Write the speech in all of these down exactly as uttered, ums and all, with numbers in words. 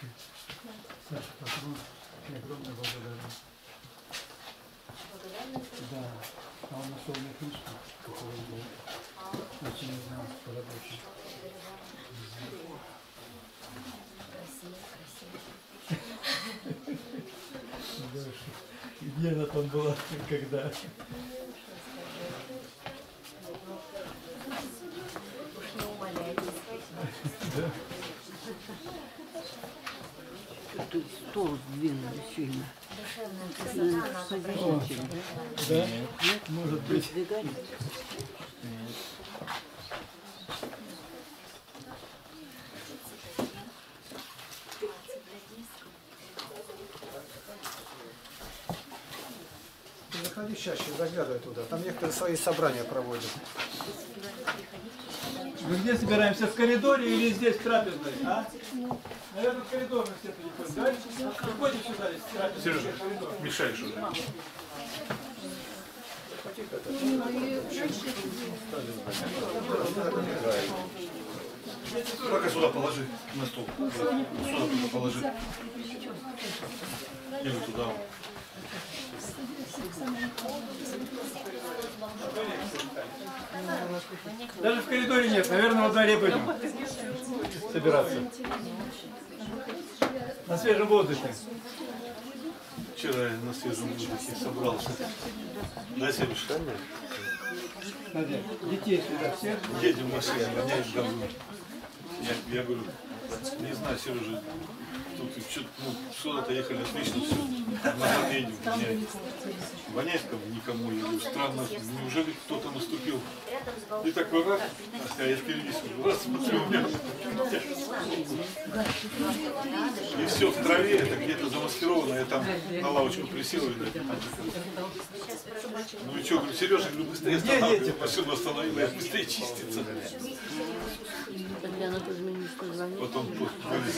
Сашечка. Саша, патрон. И огромная благодарность. Да. А он нашел мне книжку, которую был очень узнал по работе. Где она там была, когда? Да. Тут стол сдвинули сильно. О, да? Нет, может быть. Сдвигали? Нет. Заходи чаще, заглядывай туда. Там некоторые свои собрания проводят. Мы где собираемся? В коридоре или здесь в трапезной? А? Наверное, в коридор мы все переходим. Да? Приходим сюда, из трапезной. Сережа, мешаешь уже. Пока сюда положи, на стол. Сюда положи. Или туда. Даже в коридоре нет, наверное, во дворе будем собираться. На свежем воздухе. Вчера я на свежем воздухе собрался. Да, Сереж? Надя, детей сюда всех. Едем в машине, гоняем говно. Я, я говорю, не знаю, Сережа, тут что-то, ну, сюда-то ехали отлично, все. Назад едем, воняет. Воняет как никому, я говорю, странно, неужели кто-то наступил? И такой раз, а я впереди сижу, раз смотрю, у меня и все в траве, это где-то замаскировано, я там на лавочку присел, видать. Ну и что, говорю, Сережа, говорю, быстрее останавливай, машину остановила, я быстрее чистится. Тогда она позвонила, что звонит. Потом вылез.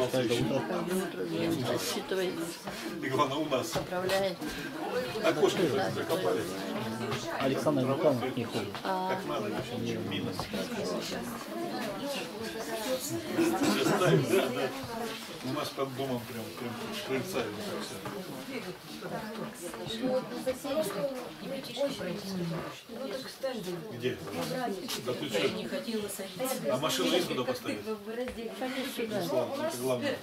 Считывает. И главное у нас. Поправляет. Окошко закопали. Александр Михайлович не ходит. Как надо, вообще, минус. Сейчас ставим, да, да. У нас под домом прям, прям крыльца и все. Где? Да ты что? А машину есть куда поставить? Слава, это главное.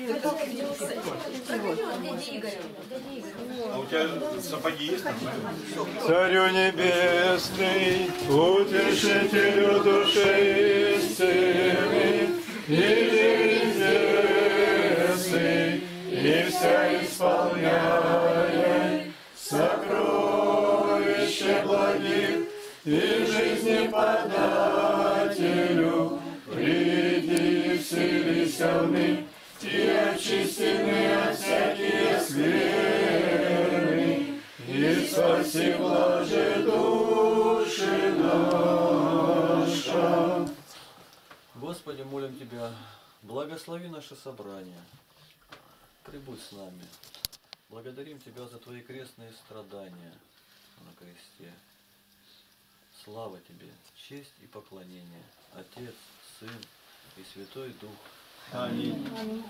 А у тебя сапоги есть там? Царю небесный, утешителю души истины, и небесный, и вся исполняй сокровище благих и жизни подателю, приди вселися в ны, и очистены от всякие скверны, и спаси блаже души наша. Господи, молим Тебя, благослови наше собрание, прибудь с нами. Благодарим Тебя за Твои крестные страдания на кресте. Слава Тебе, честь и поклонение, Отец, Сын и Святой Дух. Аминь.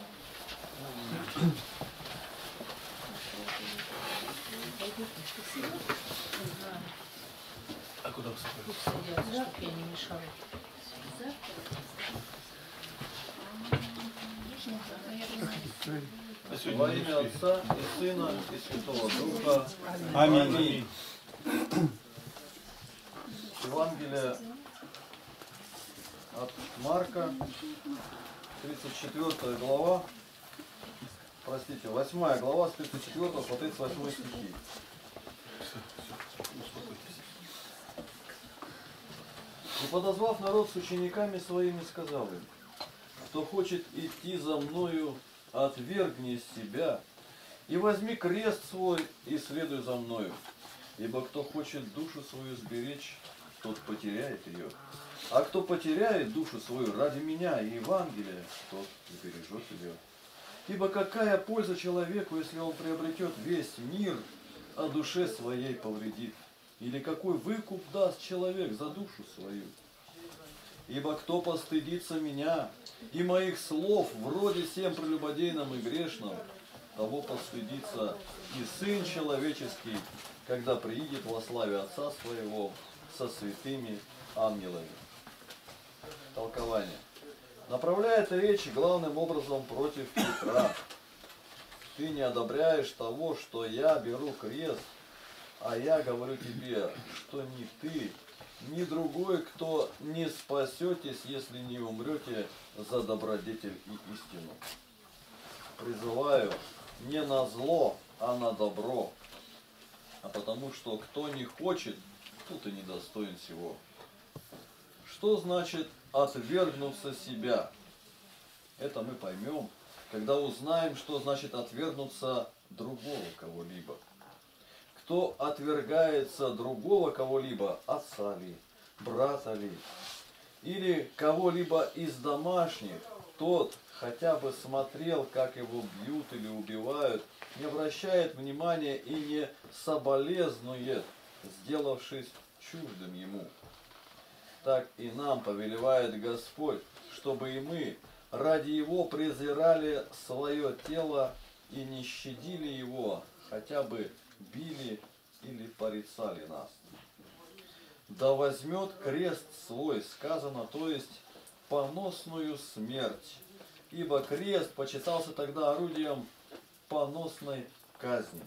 А куда вы собрались? Чтобы я не мешала. Во имя Отца и Сына и Святого Духа. Аминь. Евангелие от Марка, тридцать четвёртая глава, простите, восьмая глава с тридцать четвёртого по тридцать восьмой стихи. И подозвав народ с учениками своими, сказал им: кто хочет идти за мною, отвергни себя и возьми крест свой и следуй за мною. Ибо кто хочет душу свою сберечь, тот потеряет ее. А кто потеряет душу свою ради меня и Евангелия, тот сбережет ее. Ибо какая польза человеку, если он приобретет весь мир, а душе своей повредит? Или какой выкуп даст человек за душу свою? Ибо кто постыдится меня и моих слов вроде всем прелюбодейным и грешным, того постыдится и Сын Человеческий, когда приидет во славе Отца Своего со святыми ангелами. Толкование. Направляет речь главным образом против Петра. Ты не одобряешь того, что я беру крест, а я говорю тебе, что ни ты, ни другой, кто не спасетесь, если не умрете за добродетель и истину. Призываю не на зло, а на добро, а потому что кто не хочет, тот и недостоин всего. Что значит отвергнуться себя? Это мы поймем, когда узнаем, что значит отвергнуться другого кого-либо. Кто отвергается другого кого-либо, отца ли, брата ли, или кого-либо из домашних, тот хотя бы смотрел, как его бьют или убивают, не обращает внимания и не соболезнует, сделавшись чуждым ему. Так и нам повелевает Господь, чтобы и мы ради Его презирали свое тело и не щадили Его, хотя бы били или порицали нас. Да возьмет крест свой, сказано, то есть поносную смерть, ибо крест почитался тогда орудием поносной казни.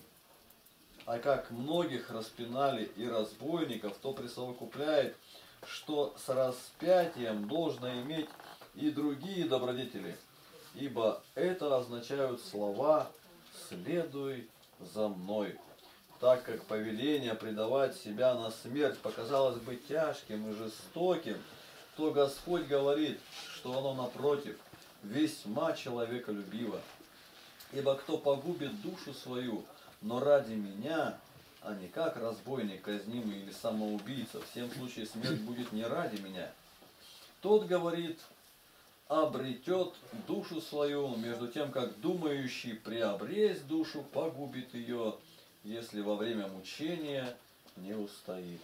А как многих распинали и разбойников, то присовокупляет, что с распятием должно иметь и другие добродетели, ибо это означают слова «следуй за мной». Так как повеление предавать себя на смерть показалось бы тяжким и жестоким, то Господь говорит, что оно напротив весьма человеколюбиво. Ибо кто погубит душу свою, но ради меня, а не как разбойник, казнимый или самоубийца, в всем случае смерть будет не ради меня, тот, говорит, обретет душу свою, между тем, как думающий приобресть душу, погубит ее, если во время мучения не устоит.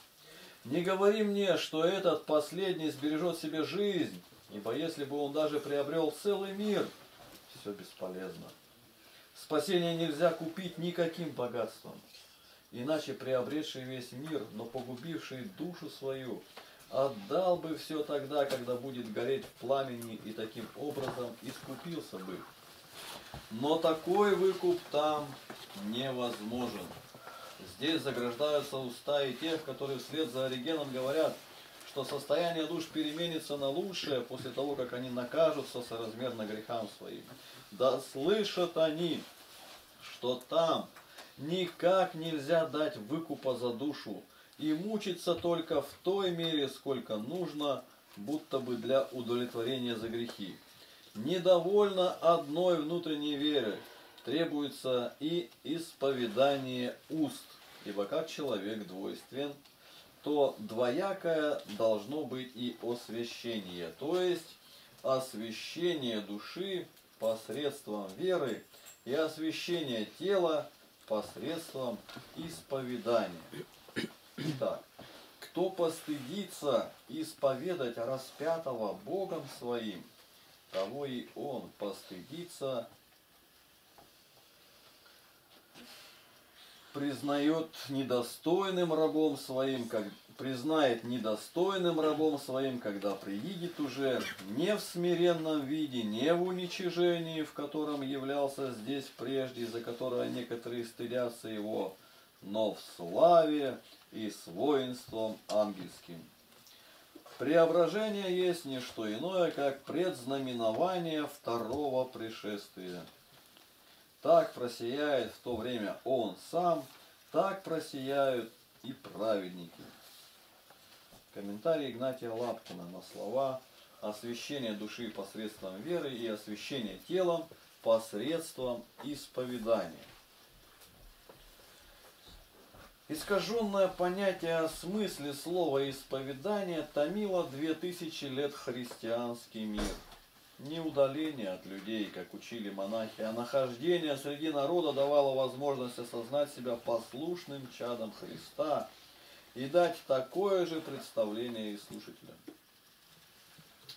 Не говори мне, что этот последний сбережет себе жизнь, ибо если бы он даже приобрел целый мир, все бесполезно. Спасение нельзя купить никаким богатством. Иначе приобретший весь мир, но погубивший душу свою, отдал бы все тогда, когда будет гореть в пламени, и таким образом искупился бы. Но такой выкуп там невозможен. Здесь заграждаются уста и тех, которые вслед за Оригеном говорят, что состояние душ переменится на лучшее после того, как они накажутся соразмерно грехам своим. Да слышат они, что там никак нельзя дать выкупа за душу, и мучиться только в той мере, сколько нужно, будто бы для удовлетворения за грехи. Недовольно одной внутренней веры, требуется и исповедание уст, ибо как человек двойствен, то двоякое должно быть и освящение, то есть освящение души посредством веры и освящение тела посредством исповедания. Итак, кто постыдится исповедать распятого Богом своим, того и он постыдится, признает недостойным рабом своим, как признает недостойным рабом своим, когда приидет уже не в смиренном виде, не в уничижении, в котором являлся здесь прежде, за которое некоторые стыдятся его, но в славе и с воинством ангельским. Преображение есть не что иное, как предзнаменование второго пришествия. Так просияет в то время он сам, так просияют и праведники. Комментарий Игнатия Лапкина на слова «освящение души посредством веры» и «освящение телом посредством исповедания». Искаженное понятие о смысле слова «исповедание» томило две тысячи лет христианский мир. Не удаление от людей, как учили монахи, а нахождение среди народа давало возможность осознать себя послушным чадом Христа и дать такое же представление и слушателям.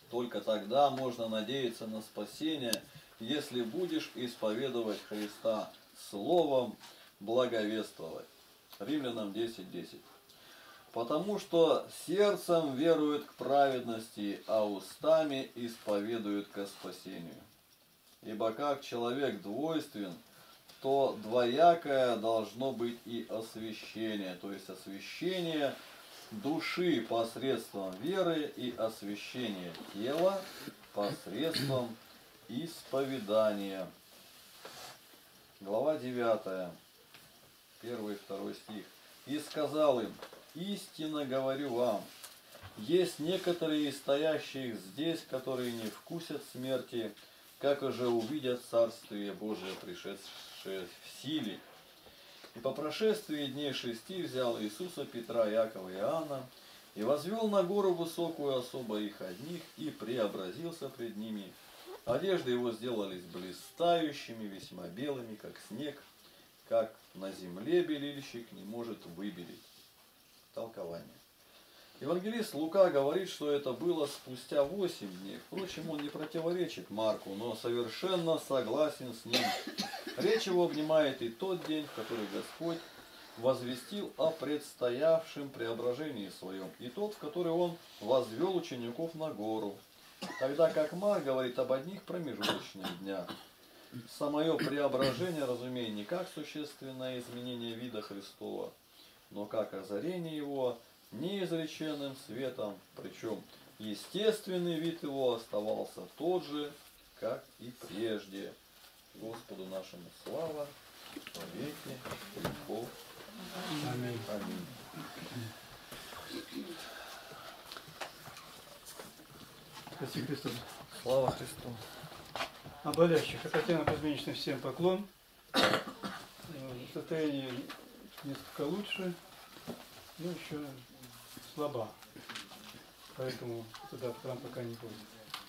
Только тогда можно надеяться на спасение, если будешь исповедовать Христа словом, благовествовать. Римлянам десять десять. Потому что сердцем веруют к праведности, а устами исповедуют ко спасению. Ибо как человек двойствен, то двоякое должно быть и освящение, то есть освящение души посредством веры и освящение тела посредством исповедания. Глава девятая, первый и второй стих. «И сказал им: истинно говорю вам, есть некоторые из стоящих здесь, которые не вкусят смерти, как уже увидят Царствие Божие, пришедшее в силе. И по прошествии дней шести взял Иисуса, Петра, Иакова и Иоанна, и возвел на гору высокую особо их одних, и преобразился пред ними. Одежды его сделались блистающими, весьма белыми, как снег, как на земле белильщик не может выбелить». Толкование. Евангелист Лука говорит, что это было спустя восемь дней. Впрочем, он не противоречит Марку, но совершенно согласен с ним. Речь его обнимает и тот день, в который Господь возвестил о предстоявшем преображении своем, и тот, в который он возвел учеников на гору. Тогда как Марк говорит об одних промежуточных днях. Самое преображение, разумеется, не как существенное изменение вида Христова, но как озарение его неизреченным светом, причем естественный вид его оставался тот же, как и прежде. Господу нашему слава во веки веков. Аминь. Аминь. Спасибо Христу. Слава Христу. О болящих. А Татьяна Кузьминична, всем поклон. Состояние несколько лучше, но еще слаба. Поэтому туда в храм пока не ходит.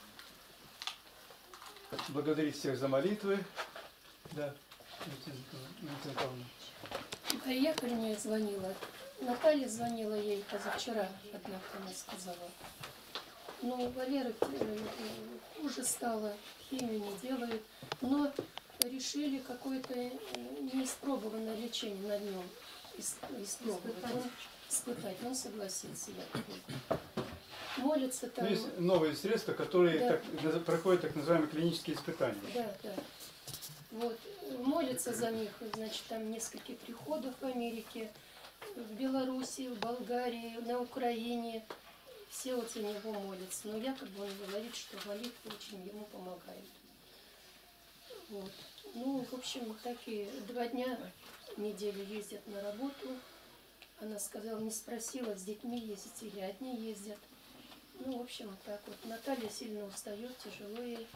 Благодарить всех за молитвы. Да, Валентина Павловна. А я, вернее, звонила. Наталья звонила ей позавчера, однако она сказала. Ну, у Валеры хуже стало, химию не делают, но решили какое-то неиспробованное лечение на нем испробовать. Он, испытать, он согласился. Я молится там. Есть новые средства, которые Да. так, проходят так называемые клинические испытания. Да, да. Вот, молится за них, значит, там несколько приходов в Америке, в Беларуси, в Болгарии, на Украине. Все вот за него молятся. Но якобы он говорит, что молитва очень ему помогает. Вот. Ну, в общем, такие два дня в неделю ездят на работу. Она сказала, не спросила, с детьми ездить или одни ездят. Ну, в общем, так вот. Наталья сильно устает, тяжело ей.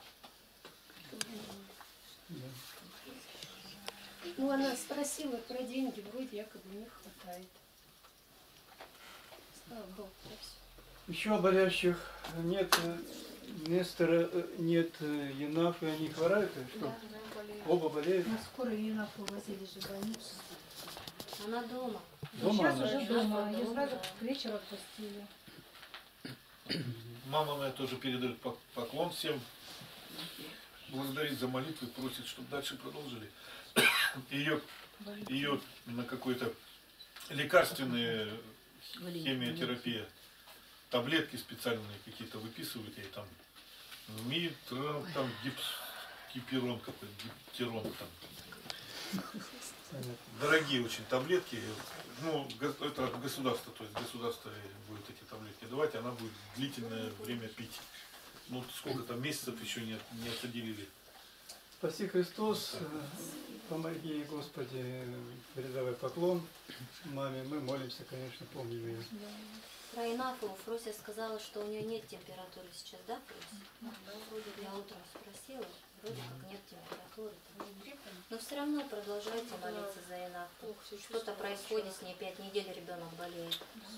Ну, она спросила про деньги, вроде якобы не хватает. Слава Богу, да все. Еще болящих нет Нестора, нет Енафы, они хворают? Что? Да, она болеет. Оба болеют? На скорую Енафу возили же в больницу. Она дома. Дома Сейчас она? уже дома. Ее сразу к вечеру отпустили. Мама моя тоже передает пок- поклон всем. Благодарит за молитвы, просит, чтобы дальше продолжили. Ее, ее на какой-то лекарственные химиотерапия. Таблетки специальные какие-то выписывают ей там. Митрон, там гипс, гиперон какой-то, гиптерон там. Дорогие очень таблетки. Ну, го- это от государства, то есть государство будет эти таблетки давать, она будет длительное время пить. Ну, сколько там месяцев еще не, не отделили. Спаси Христос, помоги ей, Господи, передавай поклон маме. Мы молимся, конечно, помним ее. Про Инафу Фрося сказала, что у нее нет температуры сейчас, да, Фрося? Вроде я утром спросила, вроде как нет температуры. Но все равно продолжайте молиться за Инафу. Что-то происходит с ней, пять недель ребенок болеет.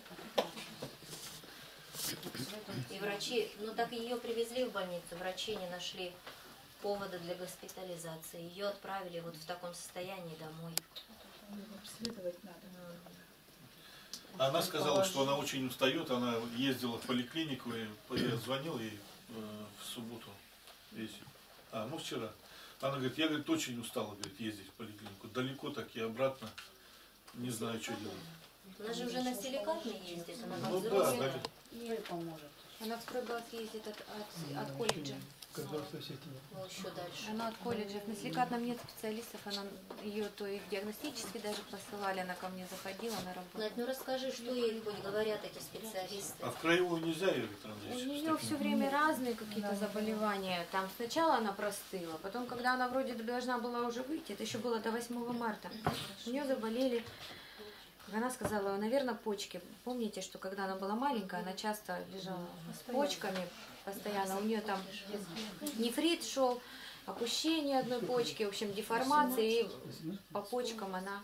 И врачи, ну так ее привезли в больницу, врачи не нашли повода для госпитализации. Ее отправили вот в таком состоянии домой. Обследовать надо. Она сказала, что она очень устает, она ездила в поликлинику, и я звонил ей э, в субботу, весь, а, ну вчера. Она говорит, я, говорит, очень устала, говорит, ездить в поликлинику, далеко так и обратно, не знаю, что делать. Она же уже на силикатной ездит, она Ну как да, взрослая. да. Ей поможет. Она в стройбат ездит от, от, от колледжа. Казахстан сети. Ну, еще дальше. Она от колледжа. На силикатном нет специалистов, она ее то и диагностически даже посылали, она ко мне заходила на работу. Надь, ну расскажи, что ей хоть говорят эти специалисты. А в краевую нельзя, Виктор У Андреевич? нее все время разные какие-то заболевания. Там сначала она простыла, потом, когда она вроде должна была уже выйти, это еще было до восьмого марта, у нее заболели, как она сказала, наверное, почки. Помните, что когда она была маленькая, она часто лежала с почками постоянно. У нее там нефрит шел, опущение одной почки, в общем, деформация, и по почкам она...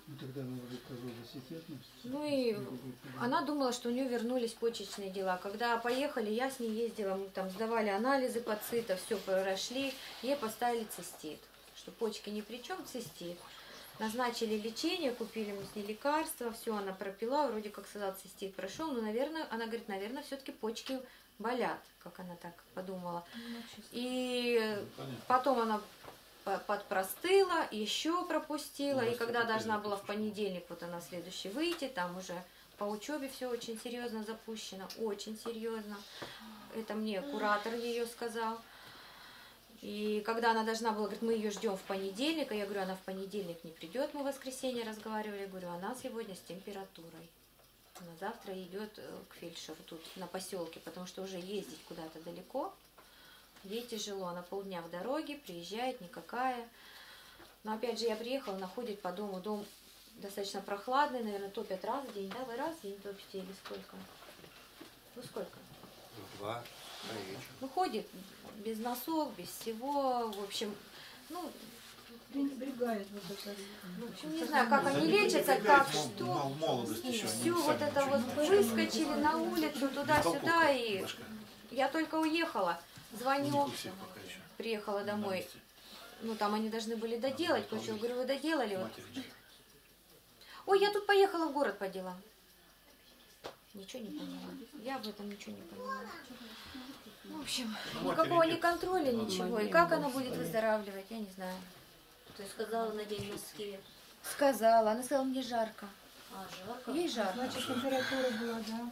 Ну и она думала, что у нее вернулись почечные дела. Когда поехали, я с ней ездила, мы там сдавали анализы пацита, все прошли, ей поставили цистит. Что почки ни при чем, цистит. Назначили лечение, купили мы с ней лекарства, все она пропила, вроде как сказала, цистит прошел, но, наверное, она говорит, наверное, все-таки почки болят, как она так подумала. И потом она подпростыла, еще пропустила, и когда должна была в понедельник, вот она следующий выйти, там уже по учебе все очень серьезно запущено, очень серьезно. Это мне куратор ее сказал. И когда она должна была, говорит, мы ее ждем в понедельник, а я говорю, она в понедельник не придет, мы в воскресенье разговаривали, говорю, она сегодня с температурой. Она завтра идет к фельдшеру тут на поселке, потому что уже ездить куда-то далеко, ей тяжело, она полдня в дороге, приезжает никакая. Но опять же я приехала, она ходит по дому, дом достаточно прохладный, наверное, топят раз в день, да, вы раз в день топите или сколько? Ну сколько? Два. Ну, ходит без носов, без всего, в общем, ну, Пренебрегает вот это. в общем, не знаю, как они лечатся, как что. В молодости еще. они Все вот сами это ничего вот не выскочили на улицу, туда-сюда, и я только уехала, звоню, У всех пока еще. приехала домой, ну, там они должны были доделать, кое-что, говорю, вы доделали? Вот. Матери. Ой, я тут поехала в город по делам. Ничего не поняла. Я об этом ничего не поняла. В общем, никакого ни контроля, ничего. И как она будет выздоравливать, я не знаю. Ты сказала, надень носки. Сказала, она сказала, мне жарко. А, жарко? Ей жарко. Значит, температура была, да.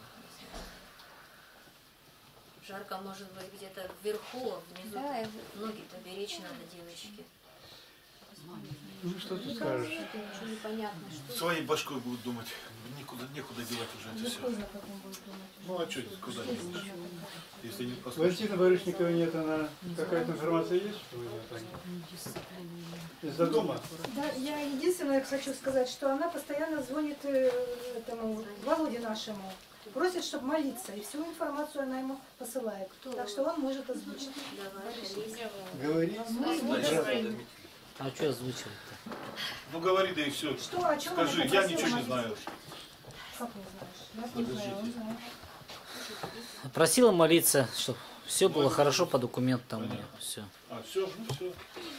Жарко может быть где-то вверху, а внизу. Да, я- Ноги-то беречь надо, девочки. Ну что ты скажешь? Это ничего непонятно, что. Своей башкой будут думать. Никуда, некуда девать уже это все. Поздно потом будет думать. Ну а что, куда девать? Если не послушать. Валентина Барышникова нет, она какая-то информация есть, что у нее там? Из-за дома? Да, я единственное хочу сказать, что она постоянно звонит э, этому Володе нашему, просит, чтобы молиться, и всю информацию она ему посылает. Так что он может озвучить. Давай, Алиса. Говори. А что озвучивать-то? Ну говори, да и все. Что, о чем она Скажи, я попросила ничего не молиться? знаю. Как не знаешь? Я не знаю, он знает. Просила молиться, чтобы все было хорошо по документам у нее. Все. А, все, ну все.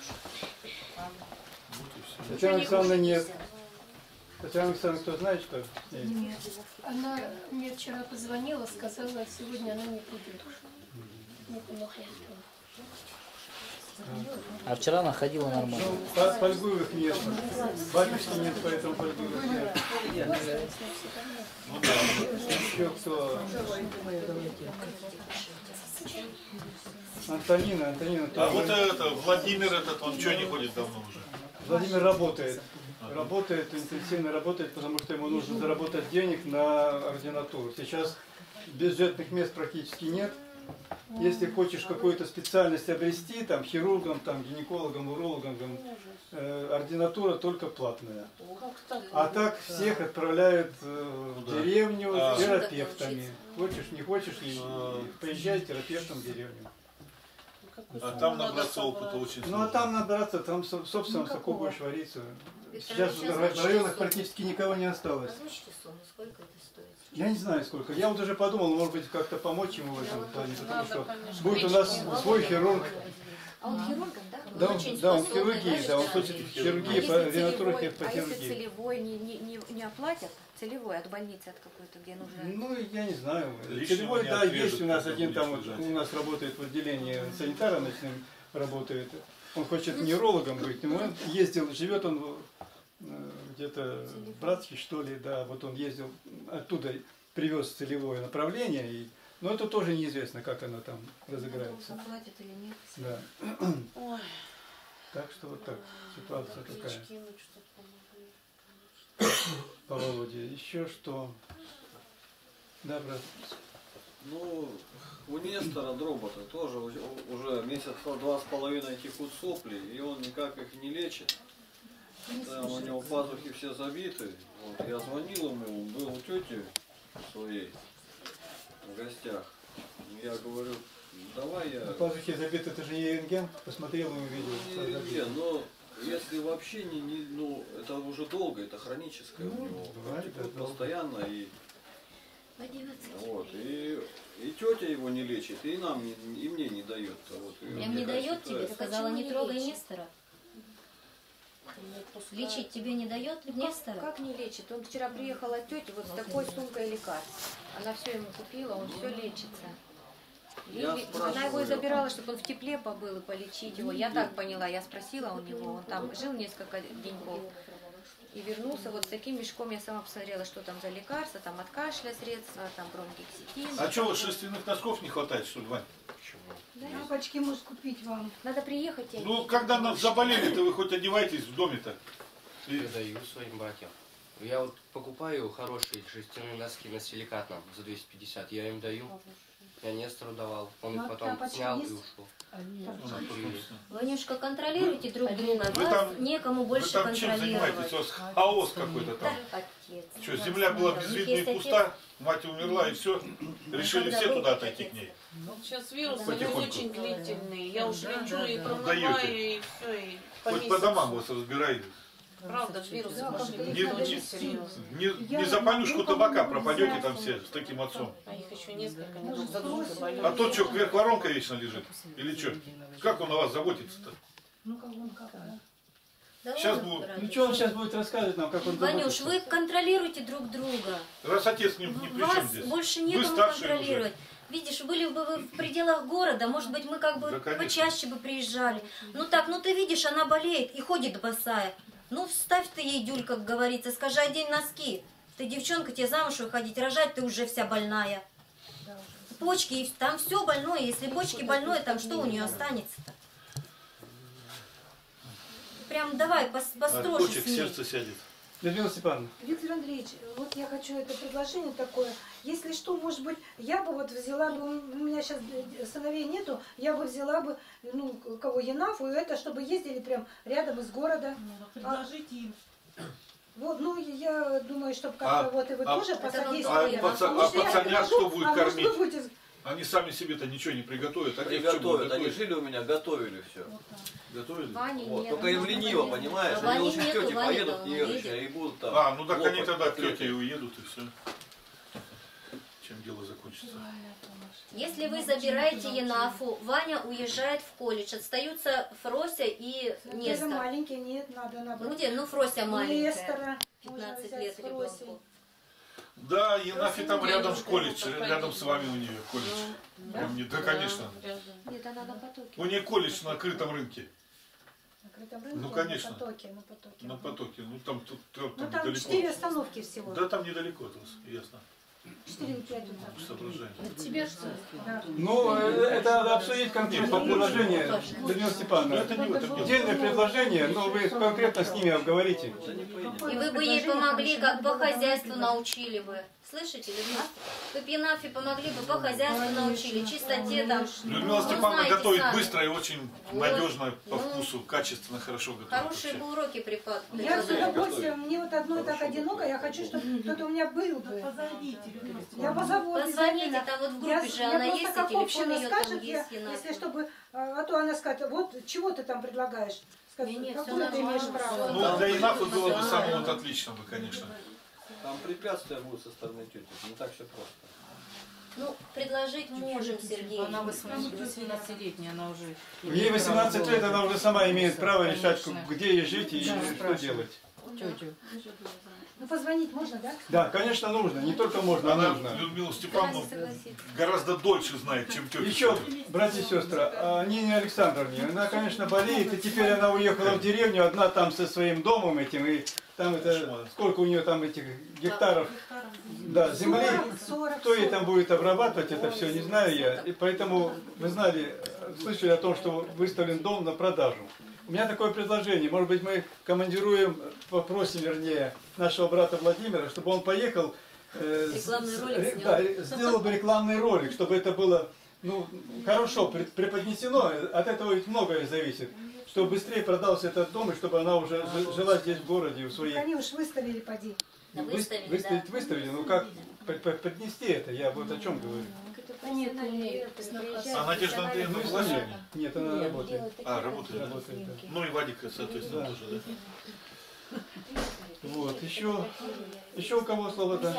Татьяна Александровна нет. Татьяна Александровна, кто знает, что? Нет. Нет. Она мне вчера позвонила, сказала, сегодня она не придет. Не поехала. А вчера она ходила нормально. Ну, по- Фольгуевых нет. Батюшки нет, поэтому Фольгуевых нет. Ну да. Еще кто? Антонина, Антонина. А тоже. вот это, Владимир этот, он что не ходит давно уже? Владимир работает. Работает, интенсивно работает, потому что ему нужно заработать денег на ординатуру. Сейчас бюджетных мест практически нет. Если хочешь какую-то специальность обрести, там, хирургом, там, гинекологом, урологом, там, э, ординатура только платная. А так всех отправляют э, в деревню А. с терапевтами. Хочешь, не хочешь, и, А. и поезжай терапевтом в деревню. А там набраться опыта очень Ну а сложно. там набраться, там, со- собственно, соку будешь вариться. Виктор, Сейчас ну, в сейчас ра- в озвучьте районах сумму. практически никого не осталось. Озвучьте сумму, сколько это стоит? Я не знаю сколько. Я вот уже подумал, может быть, как-то помочь ему в этом плане, потому что конечно. будет у нас свой хирург. А он хирургом, да? Да, он, Очень да, он способный, хирургии, да, да, он лежит? хочет А хирургии, если по ренатурах целевой, и по а если хирургии. целевой не, не, не, не оплатят? Целевой от больницы от какой-то, где нужно... Ну, я не знаю. Лишнего Целевой, не да, отрежут, есть у нас когда один будешь там, вот, лежать. у нас работает в отделении санитара ночным, работает. Он хочет неврологом быть, но он ездил, живет он э, где-то в Братске, что ли, да, вот он ездил, оттуда привез целевое направление, и, но это тоже неизвестно, как оно там разыграется. Оплатят или нет? Да. Так что вот так, ситуация такая. По Володе. Еще что? Да, брат. Ну, у Нестора Дробота тоже уже уже месяца два с половиной текут сопли, и он никак их не лечит. Там у него пазухи все забиты. Вот, я звонил ему, он был у тети своей в гостях. Я говорю, давай я... На пазухе забит, это же не рентген, посмотрел и увидел. Ну, не рентген, но если вообще не, не, ну, это уже долго, это хроническое у него. бывает, Текут да, долго. постоянно, и, одиннадцать. вот, и, и тетя его не лечит, и нам, не, и мне не дает. Вот, и Прям не такая дает тебе, ситуация. сказала, Почему не не трогай лечит? Нестора. Лечить тебе не дает Ну, Нестора? как, как не лечит? Он вчера приехал от тети вот с такой сумкой лекарств. Она все ему купила, он все лечится. Я Или- спрашиваю. она его и забирала, чтобы он в тепле побыл и полечить его. Я так поняла, я спросила у него, он там жил несколько деньков. И вернулся вот с таким мешком, я сама посмотрела, что там за лекарства, там от кашля средства, там бронхекситин. А что, шерстяных носков не хватает, что ли, Вань? Тапочки может купить вам. Надо приехать и Ну, одеть. когда нас заболели-то, вы хоть одеваетесь в доме-то. И- Я даю своим братьям. Я вот покупаю хорошие шерстяные носки на силикатном за двести пятьдесят. Я им даю. Я Нестору давал. Он их Ну, потом тапочки снял и есть? ушел. Тапочки. Курили. Ванюшка, контролируйте друг друга. Вы Вас там- некому Вы больше там чем контролировать. занимаетесь? У вас хаос какой-то там. Отец. Что, земля была У них безвидна есть и отец. пуста, мать умерла, и все. Решили Когда все был туда отец. отойти к ней. Сейчас вирус он Потихоньку. очень длительный. Я уже лечу и Даете. промываю, и все, и по Хоть по месяцу. домам вас разбираете. Правда, вирус Да, пошли. как-то Не, их надо не, вести. не, Я не за понюшку могу табака помогать пропадете там организации. все с таким отцом. А их еще несколько, они Может, друг за друга спросим? болеют. А тот что, кверх воронка вечно лежит? Или что? Как он о вас заботится-то? Ну, как он, как он. Да Сейчас ладно, будут- братик. Ну что он сейчас будет рассказывать нам, как он Ванюш, заботится? вы контролируете друг друга. Раз отец ни, ни при чем Вас здесь. больше Вы некому старшие контролировать. Видишь, были бы вы в пределах города, может быть, мы как бы Да, конечно. почаще бы приезжали. Ну так, ну ты видишь, она болеет и ходит босая. Ну вставь ты ей, Дюль, как говорится, скажи, одень носки. Ты девчонка, тебе замуж выходить, рожать, ты уже вся больная. Почки, и там все больное. Если почки больное, там что у нее останется-то? Прям давай, пос- От построже почек с ней. сердце сядет. Людмила Степановна, Виктор Андреевич, вот я хочу это предложение такое. Если что, может быть, я бы вот взяла бы, у меня сейчас сыновей нету, я бы взяла бы, ну, кого Янафу, и это, чтобы ездили прям рядом из города. Предложите им. Вот, ну, я думаю, чтобы как-то А- вот и вы а- тоже Это вам посодействовали. А, Потому паца- Потому а что я пацанят предложу, кто будет а может, кормить? вы будете... Они сами себе-то ничего не приготовят. Отец что будет Приготовят, они готовить? жили у меня, готовили все. Готовили? Вани Вот. нет. Только им он лениво, не понимаешь? Вани Они лучше к нету, тете Ваня поедут давно неверующие едет. и будут там. А, ну так они лопать тогда к котлеты. тете и уедут, и все. Чем дело закончится. Если вы забираете Енафу, Ваня уезжает в колледж. Остаются Фрося и Даже Нестор. маленькие, нет, надо, надо. Ну где? Ну Фрося маленькая. Нестора. можно пятнадцать взять лет с Фросей. ребенку. Да, Енафи там Ну, рядом я с не колледж, знаю, рядом как с вами у нее колледж. Прям не- Да, конечно. Рядом. Нет, она на потоке. У нее колледж на открытом рынке. На открытом рынке, Ну, конечно. На потоке, на потоке. На потоке. Ну там, тут, там, Ну, там там недалеко. четыре остановки всего. Да, там недалеко от вас, ясно. Четыре или пять вот так. Соображение. Тебе что? Да. ну э, это надо обсудить конкретно предложение, Людмила Степановна. Это не в этом дело. Отдельное предложение, но вы конкретно с ними обговорите. Да не поедем. И вы бы ей помогли, как по хозяйству научили бы. Слышите, Людмила? Вы б Енафе помогли бы, по хозяйству научили, чистоте там. Людмила Ну, Степановна знаете готовит сами. быстро и очень Вот. надежно, по Ну, вкусу, качественно, хорошо готовит. Хорошие вообще. бы уроки препод- Я с преподают. удовольствием, мне вот одной так одиноко, я хочу, чтобы кто-то у меня был бы. Я позову. Позвоните, обязательно. там вот в Я, группе же я она просто есть, и как телефон община ее там скажет, есть, я- Енафа. если чтобы, а а то она скажет, вот чего ты там предлагаешь? Скажет, Не, не, всё какое ты нормально, имеешь всё право? Ну, для Инафы было бы самым вот отлично бы, конечно. Там препятствия будут со стороны тети. Не так все просто. Ну, предложить можем, Сергей. Она восемнадцатилетняя, она уже... Ей восемнадцать лет, она уже сама имеет право решать, где ей жить и Да, что спрашиваю. делать. Тетю. Ну позвонить можно, да? Да, конечно, нужно. Не только можно, а Она нужно. Людмила Степановна гораздо дольше знает, чем тетя. Еще, братья и сестры, а Нине Александровне, она, конечно, болеет, и теперь она уехала в деревню, одна там со своим домом этим, и там это, сколько у нее там этих гектаров, да, земли, кто ей там будет обрабатывать, это все, не знаю я. И поэтому, вы знали, слышали о том, что выставлен дом на продажу. У меня такое предложение, может быть, мы командируем, попросим, вернее, нашего брата Владимира, чтобы он поехал, э, Рекламный ролик ре- снял. да, сделал бы рекламный ролик, чтобы это было, ну, хорошо пред- преподнесено, от этого ведь многое зависит, чтобы быстрее продался этот дом, и чтобы она уже жи- жила здесь в городе, в своей... Они уж выставили, поди. Да, Вы- выставили, выставить да. выставили, ну как пред- пред- поднести это, я вот о чем говорю. Нет, нет, А Надежда Андреевна в Лазяне? Нет, она работает. А, работает. Работает, да. Ну и Вадик, соответственно, Да. тоже, да? Вот, еще, еще у кого слово, да?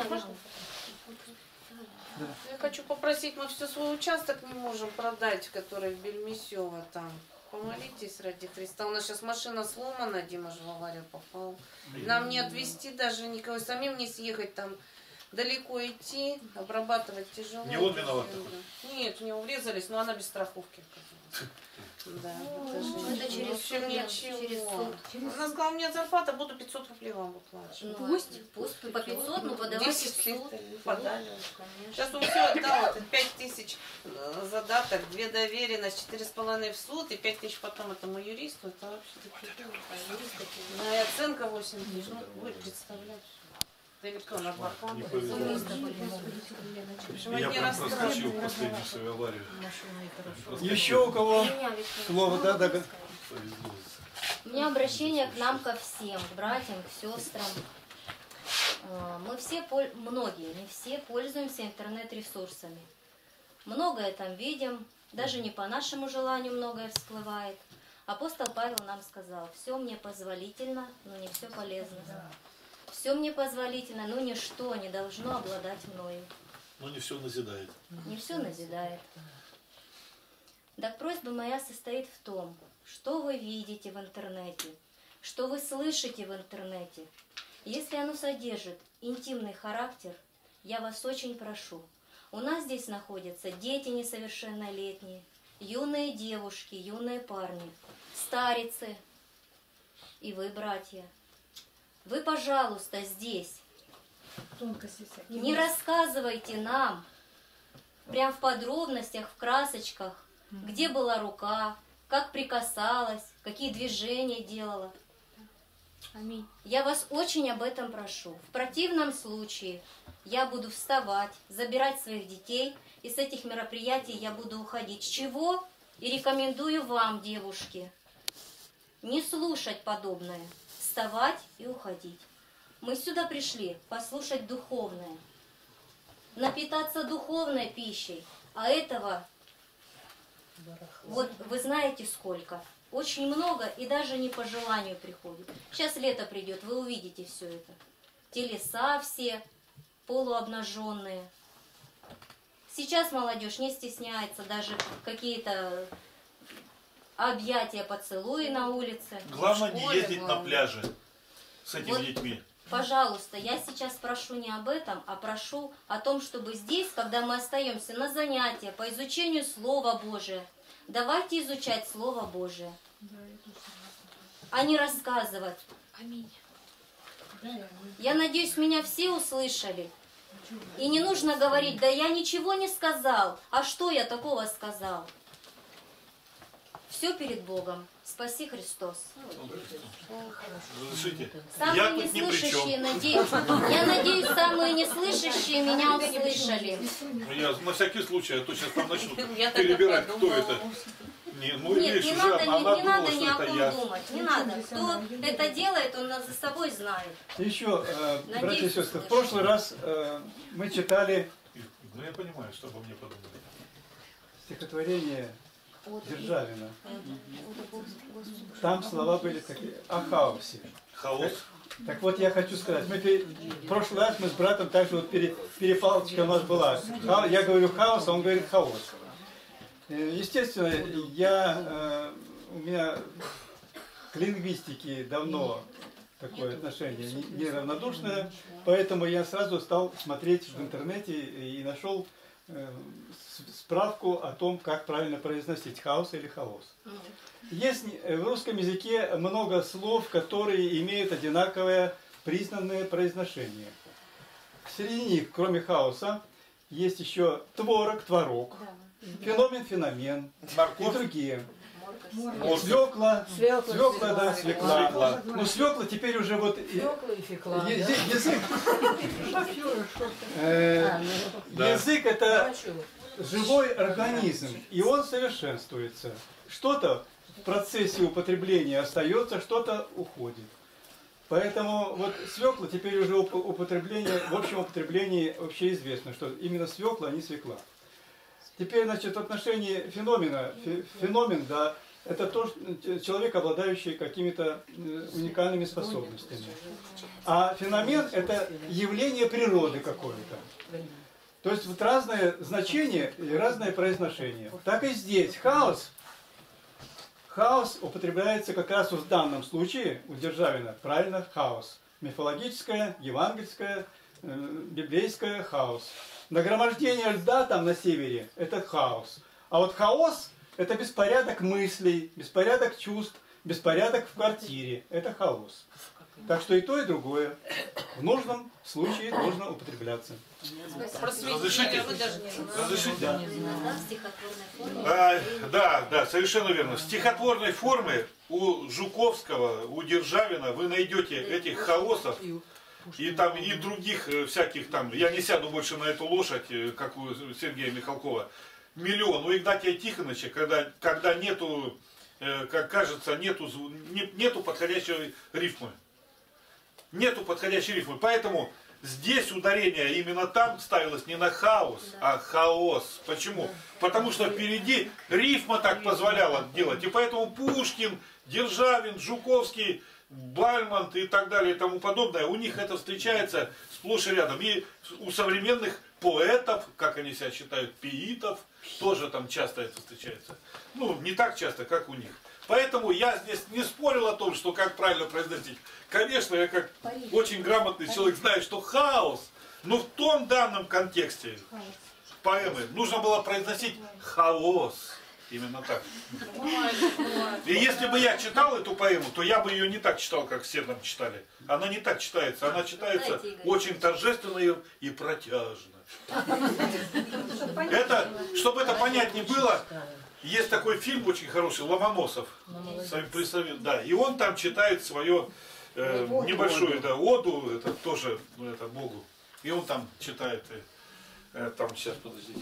Я хочу попросить, мы все свой участок не можем продать, который в Бельмесево там. Помолитесь ради Христа. У нас сейчас машина сломана, Дима же в аварию попал. Нам не отвезти даже никого, самим не съехать там. Далеко идти, обрабатывать тяжело. Не он виноват? Нет, в него врезались, но она без страховки. Да, это же Ну, это через в общем, суд, ничего. через суд. Она сказала, у меня зарплата, буду пятьсот рублей вам выплачивать. Ну, пусть, пусть по пятьсот, ну подавайте в десять лет суд. подали. Конечно. Сейчас он все отдал, это пять тысяч э, задаток, две доверенность, четыре с половиной в суд и пять тысяч потом этому юристу. Это вообще такие. Да, и оценка восемь тысяч. Ну, вы представляете. Да или кто, на адвоката? Не повезло. В общем, Я одни прям проскочил расстройства. в последнюю свою аварию. Еще у кого слово, да, да. Повезло. У меня обращение к нам ко всем, к братьям, к сестрам. Э, Мы все, пол- многие, не все, пользуемся интернет-ресурсами. Многое там видим, даже не по нашему желанию многое всплывает. Апостол Павел нам сказал, все мне позволительно, но не все полезно. Все мне позволительно, но ничто не должно обладать мною. Но не все назидает. Не все назидает. Так просьба моя состоит в том, что вы видите в интернете, что вы слышите в интернете. Если оно содержит интимный характер, я вас очень прошу. У нас здесь находятся дети несовершеннолетние, юные девушки, юные парни, старицы и вы, братья. Вы, пожалуйста, здесь Тонкости всякие. не рассказывайте нам прям в подробностях, в красочках, где была рука, как прикасалась, какие движения делала. Аминь. Я вас очень об этом прошу. В противном случае я буду вставать, забирать своих детей, и с этих мероприятий я буду уходить. С чего? И рекомендую вам, девушки, не слушать подобное, вставать и уходить. Мы сюда пришли послушать духовное, напитаться духовной пищей, а этого, вот вы знаете сколько, очень много и даже не по желанию приходит. Сейчас лето придет, вы увидите все это. Телеса все полуобнаженные. Сейчас молодежь не стесняется даже какие-то объятия, поцелуи на улице. Главное В не школе, ездить на главное. пляже с этими Вот. детьми. Пожалуйста, я сейчас прошу не об этом, а прошу о том, чтобы здесь, когда мы остаемся на занятия по изучению Слова Божия, давайте изучать Слово Божие, а не рассказывать. Аминь. Я надеюсь, меня все услышали. И не нужно говорить, да я ничего не сказал, а что я такого сказал? Все перед Богом. Спаси Христос. Разрешите? Самые Я тут ни при неслышащие, чем. надеюсь, я надеюсь, самые неслышащие меня услышали. Ну, я на всякий случай, а то сейчас там начнут Я так и перебирать, кто подумала. это. Не, ну, Нет, видишь, не уже надо, она не, не думала, надо что ни о это ком я. думать. Не надо. Кто это делает, он нас за собой знает. Еще, э, Надеюсь, братья и сестры, в услышали. прошлый раз э, мы читали Ну, я понимаю, что обо мне подумали. стихотворение Державина. Там слова были такие о хаосе. Хаос. Так вот, я хочу сказать, мы пере... в прошлый раз мы с братом также вот пере... перепалочка у нас была. Ха... Я говорю хаос, а он говорит хаос. Естественно, я, э, у меня к лингвистике давно такое отношение неравнодушное, поэтому я сразу стал смотреть в интернете и нашел э, справку о том, как правильно произносить хаос или хаос. Есть в русском языке много слов, которые имеют одинаковое признанное произношение. В середине, кроме хаоса, есть еще творог, творог, феномен, феномен и другие. Свекла, свекла, да, свекла. Ну, свекла теперь уже вот... Свекла и фекла. Язык... Язык это живой организм, и он совершенствуется. Что-то в процессе употребления остается, что-то уходит. Поэтому вот свекла теперь уже употребление, в общем употреблении вообще известно, что именно свекла, а не свекла. Теперь, значит, в отношении феномена, феномен, да, это то, что человек, обладающий какими-то уникальными способностями. А феномен – это явление природы какое-то. То есть вот разное значение и разное произношение. Так и здесь хаос. Хаос употребляется как раз в данном случае у Державина. Правильно, хаос. Мифологическое, евангельское, библейское хаос. Нагромождение льда там на севере – это хаос. А вот хаос – это беспорядок мыслей, беспорядок чувств, беспорядок в квартире. Это хаос. Так что и то, и другое в нужном случае должно употребляться. Разрешите? Разрешите? А, да, да, совершенно верно. В стихотворной форме у Жуковского, у Державина вы найдете этих хаосов и там и других всяких там. Я не сяду больше на эту лошадь, как у Сергея Михалкова. Миллион. У Игнатия Тихоновича, когда, когда нету, как кажется, нету, нету подходящей рифмы. Нету подходящей рифмы. Поэтому здесь ударение именно там ставилось не на хаос, а хаос. Почему? Потому что впереди рифма так позволяла делать. И поэтому Пушкин, Державин, Жуковский, Бальмонт и так далее и тому подобное, у них это встречается сплошь и рядом. И у современных поэтов, как они себя считают, пиитов, тоже там часто это встречается. Ну, не так часто, как у них. Поэтому я здесь не спорил о том, что как правильно произносить. Конечно, я как очень грамотный человек знаю, что хаос, но в том данном контексте поэмы нужно было произносить хаос. Именно так. И если бы я читал эту поэму, то я бы ее не так читал, как все там читали. Она не так читается. Она читается очень торжественно и протяжно. Это, чтобы это понятнее было, есть такой фильм очень хороший, Ломоносов. Да, и он там читает свое э, небольшое да, оду, это тоже это, Богу. И он там читает, э, там сейчас, подождите.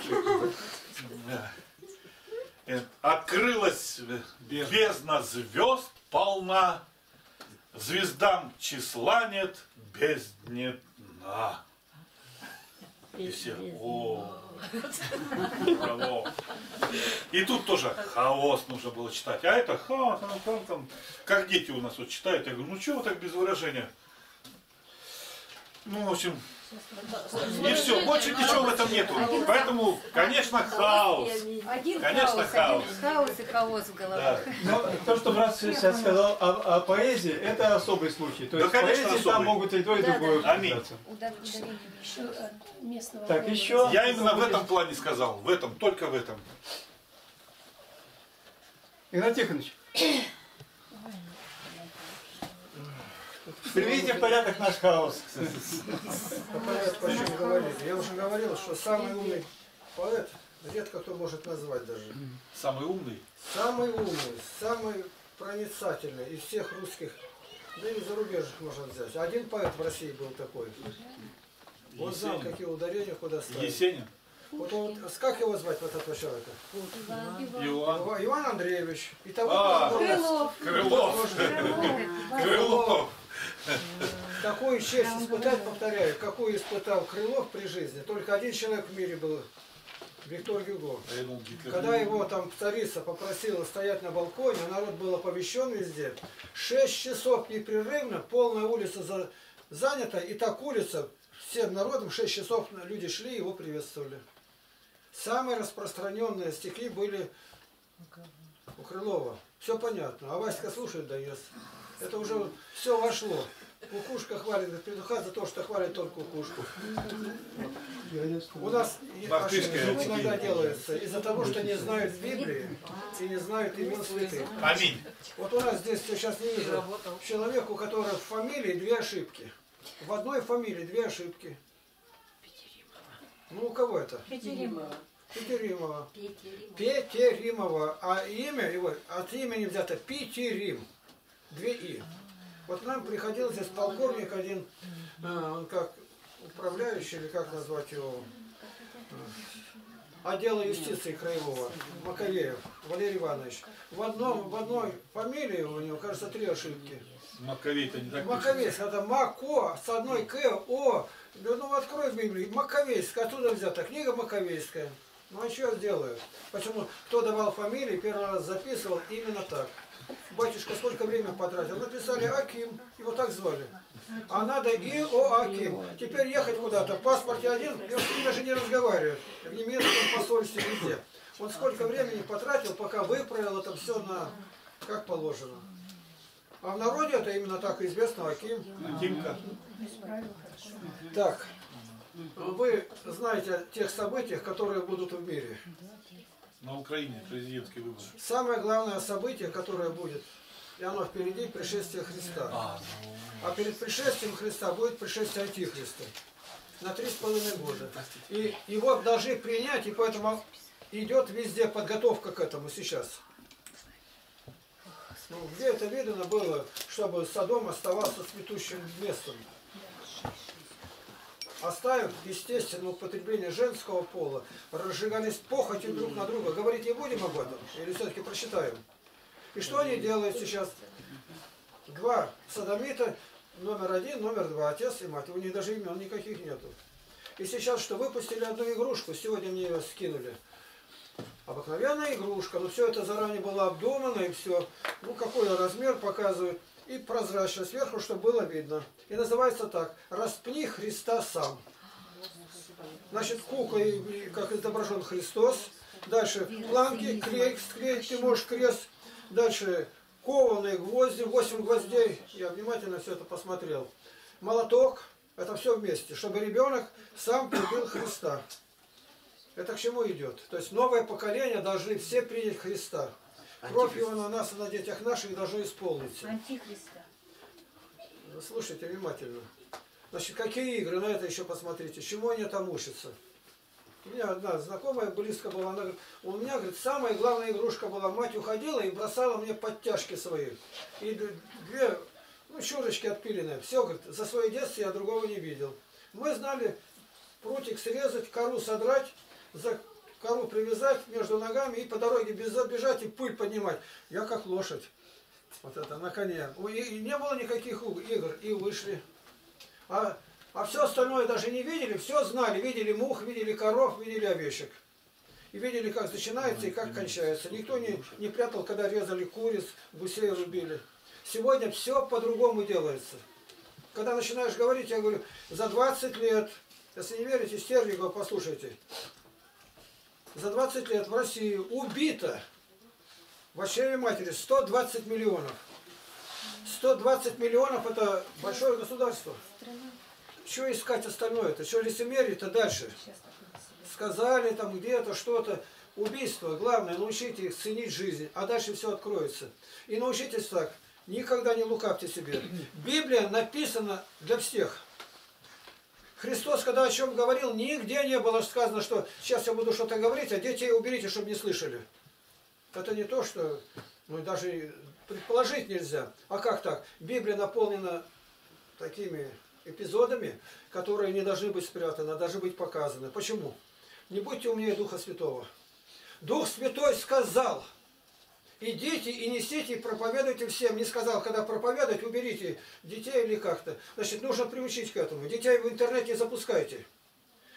Открылась бездна звезд полна, звездам числа нет, бездне дна. И все, о, браво. И тут тоже хаос нужно было читать. А это хаос, там, там, как дети у нас вот читают. Я говорю, ну чего вы так без выражения? Ну, в общем, и все, больше ничего в этом нету. Поэтому, конечно, хаос. Один Конечно, хаос. Один хаос и хаос в головах. Да. Но то, что брат сейчас сказал о, о поэзии, это особый случай. То да, есть конечно, поэзии особый. там могут и то, и Да, другое да. Аминь. Еще от местного Так, города. еще. Я именно в этом плане сказал. В этом, только в этом. Игнат Тихонович, приведите в порядок наш хаос. Почему говорили? Я уже говорил, что самый умный поэт редко кто может назвать даже. Самый умный? Самый умный, самый проницательный из всех русских, да и зарубежных можно взять. Один поэт в России был такой. Он знал, какие ударения куда ставить. Есенин? Вот он, как его звать, вот этого человека? Иван. Иван Андреевич. И того, А, Крылов. Крылов. Крылов. Такую честь испытать, повторяю, какую испытал Крылов при жизни. Только один человек в мире был Виктор Гюго. А я думал, Гитлер. Когда его там царица попросила стоять на балконе, а народ был оповещен везде, шесть часов непрерывно, полная улица за... занята, и так улица, всем народом, шесть часов люди шли и его приветствовали. Самые распространенные стихи были у Крылова. Все понятно. А Васька слушает, да ест. Это уже все вошло. Кукушка хвалит петуха за то, что хвалит только кукушку. У нас ошибки иногда делаются из-за того, что не знают Библии и не знают имен святых. Аминь. Вот у нас здесь, я сейчас не вижу, человек, у которого в фамилии две ошибки. В одной фамилии две ошибки. Ну, у кого это? Петеримова. Петеримова. Петеримова. А имя его, от имени взято Петерим. Две И. Вот нам приходил здесь полковник один, он как управляющий, или как назвать его, отдела юстиции краевого, Маковеев, Валерий Иванович. В, одном, в одной фамилии у него, кажется, три ошибки. Маковей-то не так. Маковейск, это Мако, с одной К, О. Ну, открой в Библии. Маковейск, оттуда взята книга Маковейская. Ну, а что сделают? Почему? Кто давал фамилии, первый раз записывал именно так. Батюшка сколько времени потратил? Написали Аким, его так звали. А надо Иоаким. Теперь ехать куда-то, в паспорте один, и он даже не разговаривает. В немецком посольстве везде. Он сколько времени потратил, пока выправил это все на как положено. А в народе это именно так известно, Аким. Акимка. Так, вы знаете о тех событиях, которые будут в мире. На Украине президентский выбор. Самое главное событие, которое будет, и оно впереди, пришествие Христа. А перед пришествием Христа будет пришествие Антихриста. На три с половиной года. И его должны принять, и поэтому идет везде подготовка к этому сейчас. Ну, где это видно было, чтобы Содом оставался цветущим местом? Оставив естественное употребление женского пола, разжигались похотью друг на друга. Говорить не будем об этом? Или все-таки прочитаем? И что они делают сейчас? Два содомита, номер один, номер два, отец и мать. У них даже имен никаких нету. И сейчас что, выпустили одну игрушку, сегодня мне ее скинули. Обыкновенная игрушка, но все это заранее было обдумано, и все. Ну, какой размер показывают. И прозрачно сверху, чтобы было видно. И называется так: «Распни Христа сам». Значит, куклой, как изображен Христос. Дальше планки, клей, склеить ты можешь крест. Дальше кованые гвозди, восемь гвоздей. Я внимательно все это посмотрел. Молоток. Это все вместе, чтобы ребенок сам прибил Христа. Это к чему идет? То есть новое поколение должны все принять Христа. Кровь его на нас и на детях наших должно исполниться. Антихриста. Слушайте внимательно. Значит, какие игры? На это еще посмотрите. Чему они там учатся? У меня одна знакомая близко была. Она говорит, у меня, говорит, самая главная игрушка была. Мать уходила и бросала мне подтяжки свои. И две, ну, щурочки отпиленные. Все, говорит, за свое детство я другого не видел. Мы знали прутик срезать, кору содрать, за кору привязать между ногами и по дороге бежать и пыль поднимать. Я как лошадь. Вот это, на коне. И, и не было никаких игр. И вышли. А, а все остальное даже не видели, все знали. Видели мух, видели коров, видели овечек. И видели, как начинается и как кончается. Никто не, не прятал, когда резали куриц, гусей рубили. Сегодня все по-другому делается. Когда начинаешь говорить, я говорю, за двадцать лет, если не верите, Стерлигова послушайте. За двадцать лет в России убито в очреве матери сто двадцать миллионов. сто двадцать миллионов это большое государство. Что искать остальное-то? Что лицемерие-то дальше? Сказали там где-то что-то. Убийство. Главное, научите их ценить жизнь. А дальше все откроется. И научитесь так. Никогда не лукавьте себе. Библия написана для всех. Христос, когда о чем говорил, нигде не было сказано, что сейчас я буду что-то говорить, а детей уберите, чтобы не слышали. Это не то, что ну, даже предположить нельзя. А как так? Библия наполнена такими эпизодами, которые не должны быть спрятаны, а должны быть показаны. Почему? Не будьте умнее Духа Святого. Дух Святой сказал, идите и несите, и проповедуйте всем. Не сказал, когда проповедовать, уберите детей или как-то. Значит, нужно приучить к этому. Детей в интернете запускайте.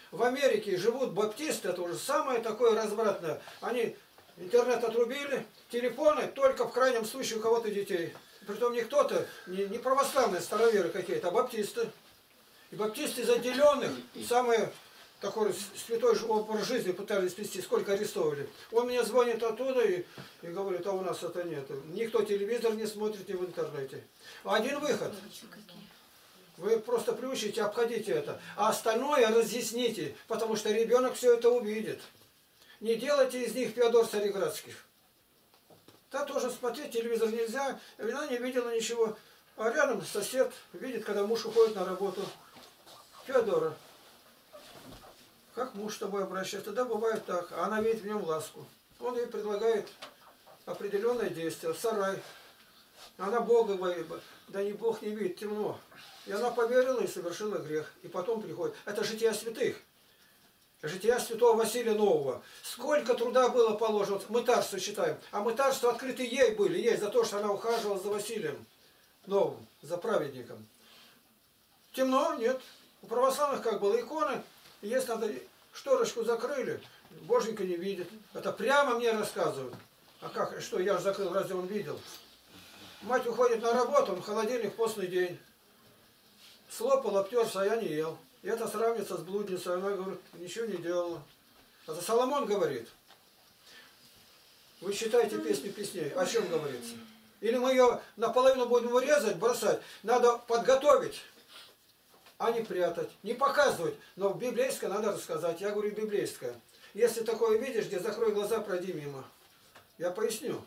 В Америке живут баптисты, это уже самое такое развратное. Они интернет отрубили, телефоны только в крайнем случае у кого-то детей. Притом не кто-то, не, не православные староверы какие-то, а баптисты. И баптисты из отделенных, самые такой святой образ жизни пытались вести, сколько арестовали. Он мне звонит оттуда и, и говорит, а у нас это нет. Никто телевизор не смотрит, ни в интернете. Один выход. Вы просто приучите, обходите это. А остальное разъясните, потому что ребенок все это увидит. Не делайте из них Феодор Цареградских. Да тоже смотреть телевизор нельзя, она не видела ничего. А рядом сосед видит, когда муж уходит на работу. Феодора, как муж с тобой обращается? Да, бывает так. А она видит в нем ласку. Он ей предлагает определенное действие. Сарай. Она Бога боит. Да не Бог не видит, темно. И она поверила и совершила грех. И потом приходит. Это жития святых. Жития святого Василия Нового. Сколько труда было положено. Мытарство считаем. А мытарства открыты ей были. Ей за то, что она ухаживала за Василием Новым. За праведником. Темно? Нет. У православных как было иконы. Если надо шторочку закрыли, боженька не видит. Это прямо мне рассказывают. А как? Что, я же закрыл, разве он видел? Мать уходит на работу, он в холодильник постный день. Слопал, обтерся, а я не ел. И это сравнится с блудницей. Она говорит, ничего не делала. Это Соломон говорит. Вы читаете песни песней. О чем говорится? Или мы ее наполовину будем вырезать, бросать. Надо подготовить, а не прятать. Не показывать. Но библейское надо рассказать. Я говорю библейское. Если такое видишь, где закрой глаза, пройди мимо. Я поясню.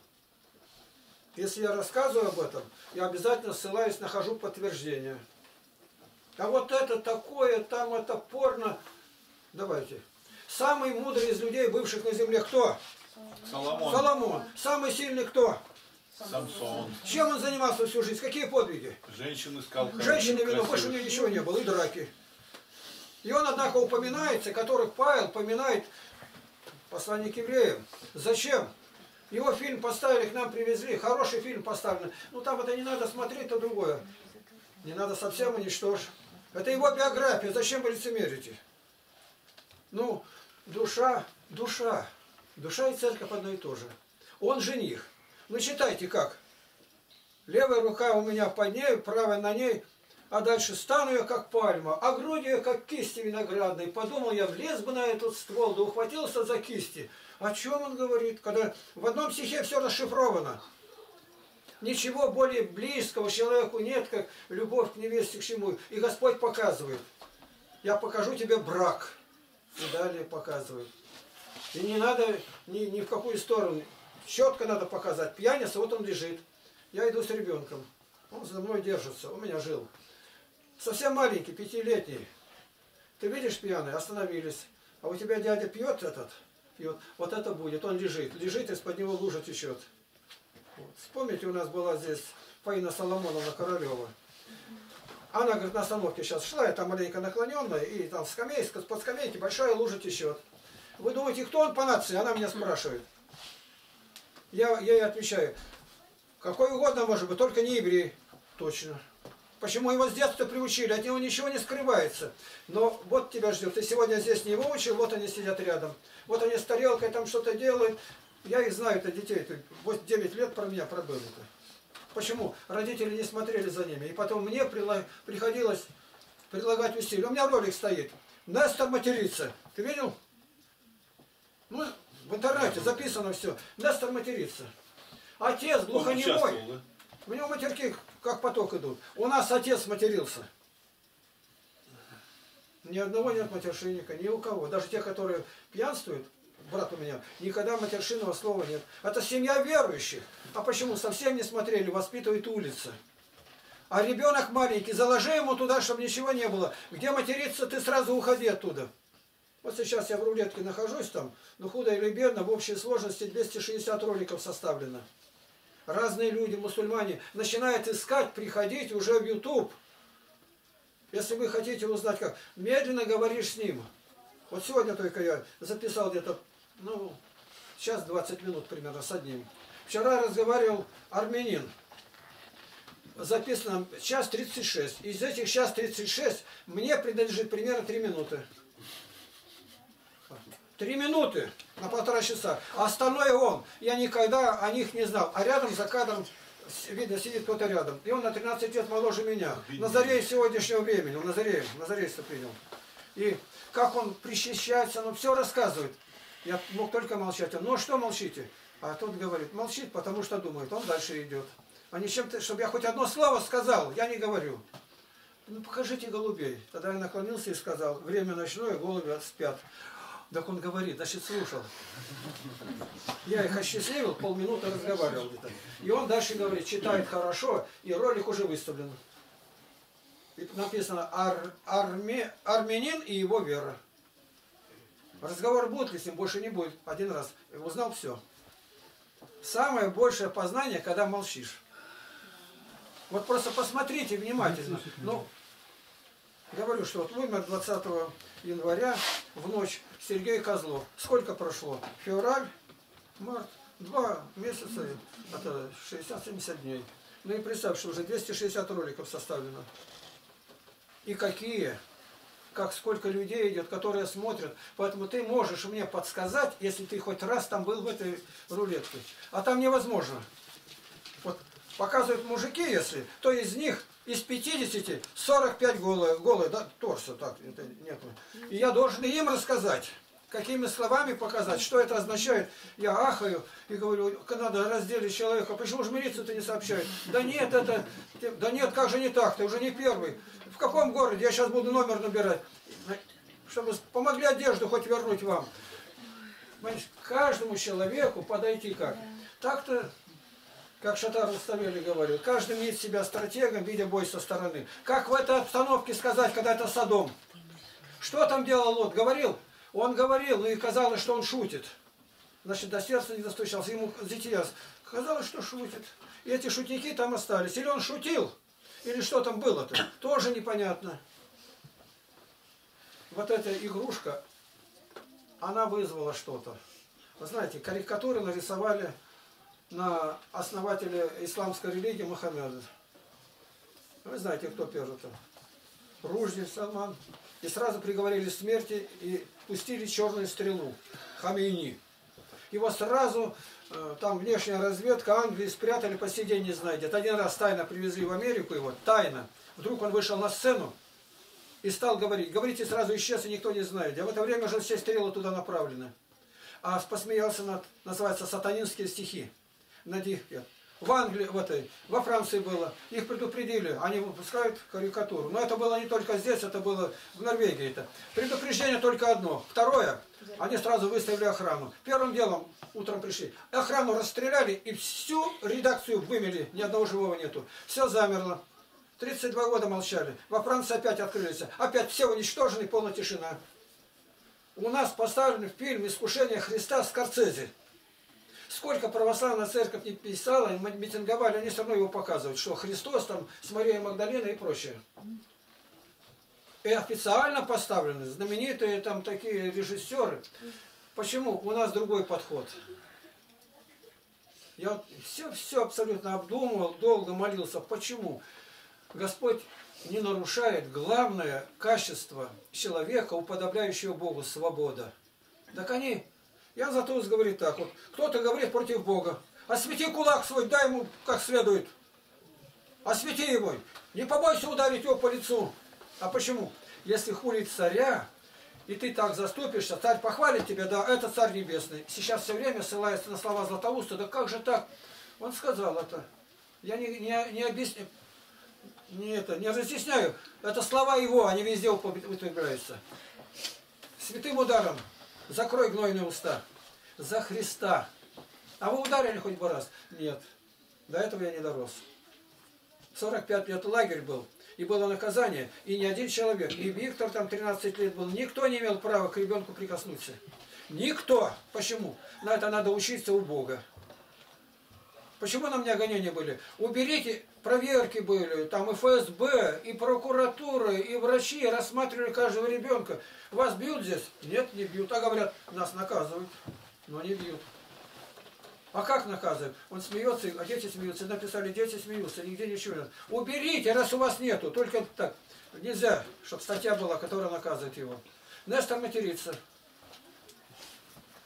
Если я рассказываю об этом, я обязательно ссылаюсь, нахожу подтверждение. А вот это такое, там это порно. Давайте. Самый мудрый из людей, бывших на земле, кто? Соломон. Соломон. Самый сильный кто? Самсон. Чем он занимался всю жизнь? Какие подвиги? Женщин искал. Женщины, видно, больше у него ничего не было, и драки. И он, однако, упоминается, которых Павел поминает посланник евреям. Зачем? Его фильм поставили, к нам привезли, хороший фильм поставлен. Ну там это не надо смотреть, то другое. Не надо совсем уничтожить. Это его биография, зачем вы лицемерите? Ну, душа, душа. Душа и церковь одно и то же. Он жених. Ну читайте как. Левая рука у меня под ней, правая на ней, а дальше стану я как пальма, а грудь я как кисти виноградной. Подумал я, влез бы на этот ствол, да ухватился за кисти. О чем он говорит? Когда в одном стихе все расшифровано. Ничего более близкого человеку нет, как любовь к невесте, к чему. И Господь показывает. Я покажу тебе брак. И далее показывает. И не надо ни, ни в какую сторону. Четко надо показать. Пьяница, вот он лежит. Я иду с ребенком. Он за мной держится. У меня жил. Совсем маленький, пятилетний. Ты видишь пьяный? Остановились. А у тебя дядя пьет этот? Пьет. Вот это будет. Он лежит. Лежит, из-под него лужа течет. Вот. Вспомните, у нас была здесь Фаина Соломоновна Королева. Она, говорит, на остановке сейчас шла, я там маленько наклоненная, и там скамейка, под скамейки большая лужа течет. Вы думаете, кто он по нации? Она меня спрашивает. Я, я ей отвечаю, какой угодно может быть, только не еврей. Точно. Почему его с детства приучили, от него ничего не скрывается. Но вот тебя ждет. Ты сегодня здесь не выучил, вот они сидят рядом. Вот они с тарелкой там что-то делают. Я их знаю, это детей. девять лет про меня пробыл это. Почему? Родители не смотрели за ними. И потом мне приходилось предлагать усилия. У меня ролик стоит. Нестор матерится. Ты видел? Ну, в интернете записано все. Нестор матерится. Отец глухонемой. У него матерки как поток идут. У нас отец матерился. Ни одного нет матершинника, ни у кого. Даже те, которые пьянствуют, брат у меня, никогда матершинного слова нет. Это семья верующих. А почему? Совсем не смотрели, воспитывает улица. А ребенок маленький, заложи ему туда, чтобы ничего не было. Где материться, ты сразу уходи оттуда. Вот сейчас я в рулетке нахожусь там, ну худо или бедно, в общей сложности двести шестьдесят роликов составлено. Разные люди, мусульмане, начинают искать, приходить уже в YouTube. Если вы хотите узнать как, медленно говоришь с ним. Вот сегодня только я записал где-то, ну, час двадцать минут примерно с одним. Вчера разговаривал армянин. Записано час тридцать шесть. Из этих час тридцать шесть мне принадлежит примерно три минуты. Три минуты на полтора часа. А остальное он. Я никогда о них не знал. А рядом за кадром, видно, сидит кто-то рядом. И он на тринадцать лет моложе меня. Назарей сегодняшнего времени. Он Назарей, Назарейство принял. И как он причащается, он все рассказывает. Я мог только молчать. Ну что молчите? А тот говорит, молчит, потому что думает. Он дальше идет. А не чем-то, чтобы я хоть одно слово сказал, я не говорю. Ну покажите голубей. Тогда я наклонился и сказал, время ночное, голуби спят. Так он говорит, значит, слушал. Я их осчастливил, полминуты разговаривал где-то. И он дальше говорит, читает хорошо, и ролик уже выставлен. И написано Ар, арме, армянин и его вера. Разговор будет ли с ним, больше не будет. Один раз. И узнал все. Самое большее познание, когда молчишь. Вот просто посмотрите внимательно. Ну, говорю, что вот умер двадцатого января в ночь Сергей Козлов. Сколько прошло? Февраль, март, два месяца, это шестьдесят-семьдесят дней. Ну и представь, что уже двести шестьдесят роликов составлено. И какие? Как сколько людей идет, которые смотрят. Поэтому ты можешь мне подсказать, если ты хоть раз там был в этой рулетке. А там невозможно. Вот показывают мужики, если, то из них из пятидесяти сорок пять голые, голые, да, торса, так, это нет. И я должен им рассказать, какими словами показать, что это означает. Я ахаю и говорю, надо разделить человека. Почему же милицию-то не сообщают? Да нет, это, да нет, как же не так, ты уже не первый. В каком городе? Я сейчас буду номер набирать, чтобы помогли одежду хоть вернуть вам. Понимаешь, каждому человеку подойти как? Так-то, как Шатар Руставели говорил, каждый имеет себя стратегом, видя бой со стороны. Как в этой обстановке сказать, когда это Содом? Что там делал Лот? Говорил? Он говорил, ну и казалось, что он шутит. Значит, до сердца не достучался. Ему зятья казалось, что шутит. И эти шутники там остались. Или он шутил, или что там было-то, тоже непонятно. Вот эта игрушка, она вызвала что-то. Вы знаете, карикатуры нарисовали на основателя исламской религии Мухаммеда. Вы знаете, кто первый-то? Ружди, Салман. И сразу приговорили к смерти и пустили черную стрелу. Хамейни. Его сразу, там внешняя разведка Англии спрятали, по сей день не знаю где. Один раз тайно привезли в Америку его, тайно. Вдруг он вышел на сцену и стал говорить. Говорите, сразу исчез, и никто не знает. А в это время уже все стрелы туда направлены. А посмеялся над, называется, сатанинские стихи. Над их, в Англии, в этой, во Франции было. Их предупредили, они выпускают карикатуру. Но это было не только здесь, это было в Норвегии. Это. Предупреждение только одно. Второе, они сразу выставили охрану. Первым делом утром пришли. Охрану расстреляли и всю редакцию вымели. Ни одного живого нету. Все замерло. тридцать два года молчали. Во Франции опять открылись. Опять все уничтожены, полная тишина. У нас поставлен фильм «Искушение Христа» Скорсезе. Сколько православная церковь не писала, митинговали, они все равно его показывают, что Христос там с Марией Магдалиной и прочее. И официально поставлены, знаменитые там такие режиссеры. Почему? У нас другой подход. Я вот все, все абсолютно обдумывал, долго молился. Почему? Господь не нарушает главное качество человека, уподобляющего Богу, свобода. Так они... Я зато говорю так вот. Кто-то говорит против Бога. Освети кулак свой, дай ему как следует. Освети его. Не побойся ударить его по лицу. А почему? Если хулить царя, и ты так заступишься, царь похвалит тебя, да, это царь небесный. Сейчас все время ссылается на слова Златоуста, да как же так? Он сказал это. Я не, не, не объясняю, не, это, не разъясняю. Это слова его, они везде употребляются. Святым ударом. Закрой гнойные уста. За Христа. А вы ударили хоть бы раз? Нет. До этого я не дорос. сорок пять лет лагерь был. И было наказание. И ни один человек. И Виктор там тринадцать лет был. Никто не имел права к ребенку прикоснуться. Никто. Почему? На это надо учиться у Бога. Почему на меня гонения были? Уберите, проверки были, там и эф эс бэ, и прокуратура, и врачи рассматривали каждого ребенка. Вас бьют здесь? Нет, не бьют. А говорят, нас наказывают, но не бьют. А как наказывают? Он смеется, а дети смеются. Написали, дети смеются, нигде ничего нет. Уберите, раз у вас нету. Только так. Нельзя, чтобы статья была, которая наказывает его. Нестор матерится.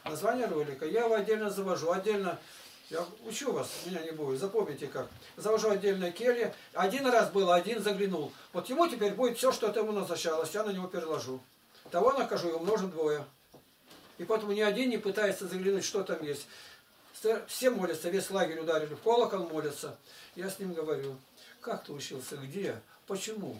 название ролика. Я его отдельно завожу, отдельно, я учу вас, меня не будет, запомните как. Завожу отдельное келье. Один раз было, один заглянул. Вот ему теперь будет все, что от ему назначалось, я на него переложу. Того накажу и умножим двое. И поэтому ни один не пытается заглянуть, что там есть. Все молятся, весь лагерь ударили в колокол, молятся. Я с ним говорю, как ты учился, где, почему?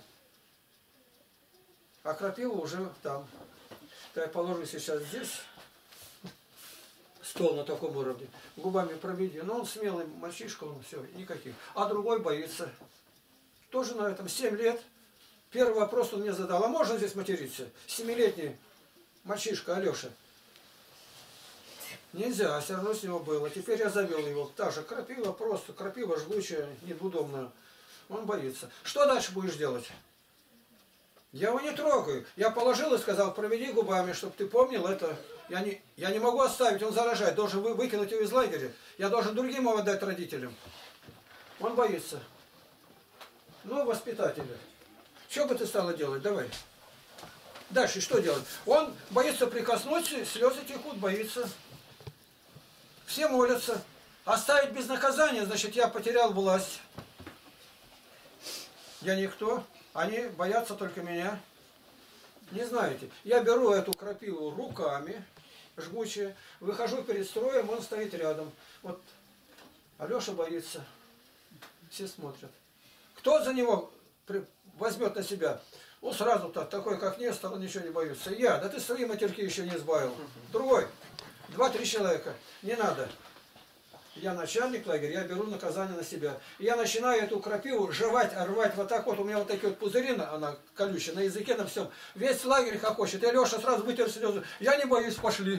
А крапива уже там. Да я положу сейчас здесь, стол на таком уровне, губами проведи. Но он смелый мальчишка, он все, никаких. А другой боится. Тоже на этом, семь лет. Первый вопрос он мне задал, а можно здесь материться? Семилетний мальчишка Алеша. Нельзя, а все равно с него было. Теперь я завел его. Та же крапива, просто крапива жгучая, недудобная. Он боится. Что дальше будешь делать? Я его не трогаю. Я положил и сказал, проведи губами, чтобы ты помнил это. Я не, я не могу оставить, он заражает. Должен вы, выкинуть его из лагеря. Я должен другим его отдать родителям. Он боится. Ну, воспитатели. Что бы ты стала делать? Давай. Дальше что делать? Он боится прикоснуться, слезы текут, боится. Все молятся. Оставить без наказания, значит, я потерял власть. Я никто. Они боятся только меня. Не знаете. Я беру эту крапиву руками, жгучие, выхожу перед строем, он стоит рядом. Вот Алеша боится. Все смотрят. Кто за него возьмет на себя? Он сразу так, такой как Нестор, он ничего не боится. Я, да ты свои матерки еще не избавил. Другой. Два-три человека. Не надо. Я начальник лагеря, я беру наказание на себя. И я начинаю эту крапиву жевать, рвать вот так вот. У меня вот такие вот пузыри, она колючая, на языке, на всем. Весь лагерь хохочет. И Леша сразу вытер слезы. Я не боюсь, пошли.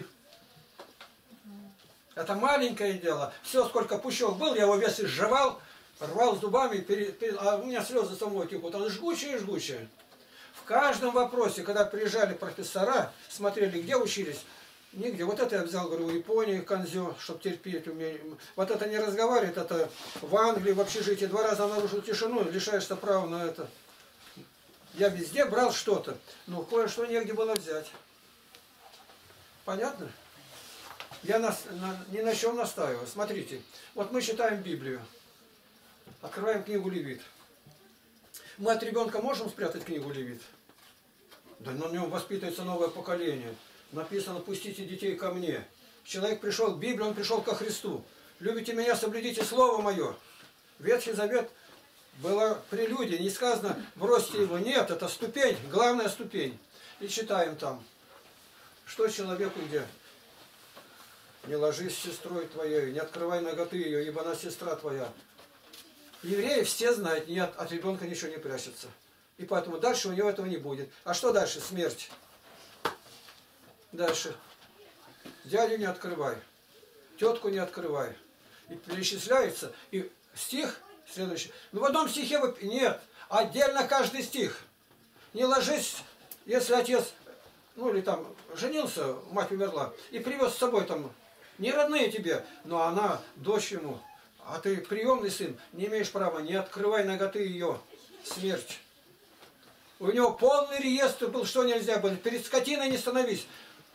Это маленькое дело. Все, сколько пущев был, я его весь изжевал, рвал зубами, пере, пере, а у меня слезы самой текут. Он жгучие и жгучие. В каждом вопросе, когда приезжали профессора, смотрели, где учились, нигде. Вот это я взял, говорю, в Японии, канзё, чтобы терпеть умение. Вот это не разговаривает, это в Англии, в общежитии. Два раза нарушил тишину, лишаешься права на это. Я везде брал что-то, но кое-что негде было взять. Понятно? Я нас, на, ни на чем настаиваю. Смотрите, вот мы читаем Библию. Открываем книгу Левит. Мы от ребенка можем спрятать книгу Левит? Да на нем воспитывается новое поколение. Написано, пустите детей ко мне. Человек пришел к Библии, он пришел ко Христу. Любите меня, соблюдите Слово Мое. Ветхий Завет было прелюдия, не сказано, бросьте его. Нет, это ступень, главная ступень. И читаем там, что человеку где? Не ложись с сестрой твоей, не открывай наготы ее, ибо она сестра твоя. Евреи все знают, нет, от ребенка ничего не прячется. И поэтому дальше у него этого не будет. А что дальше? Смерть. Дальше. Дядю не открывай. Тетку не открывай. И перечисляется. И стих следующий. Ну в одном стихе вы... Нет. Отдельно каждый стих. Не ложись, если отец, ну или там, женился, мать умерла, и привез с собой там, не родные тебе, но она дочь ему. А ты приемный сын, не имеешь права, не открывай наготы ее. Смерть. У него полный реестр был, что нельзя было. Перед скотиной не становись.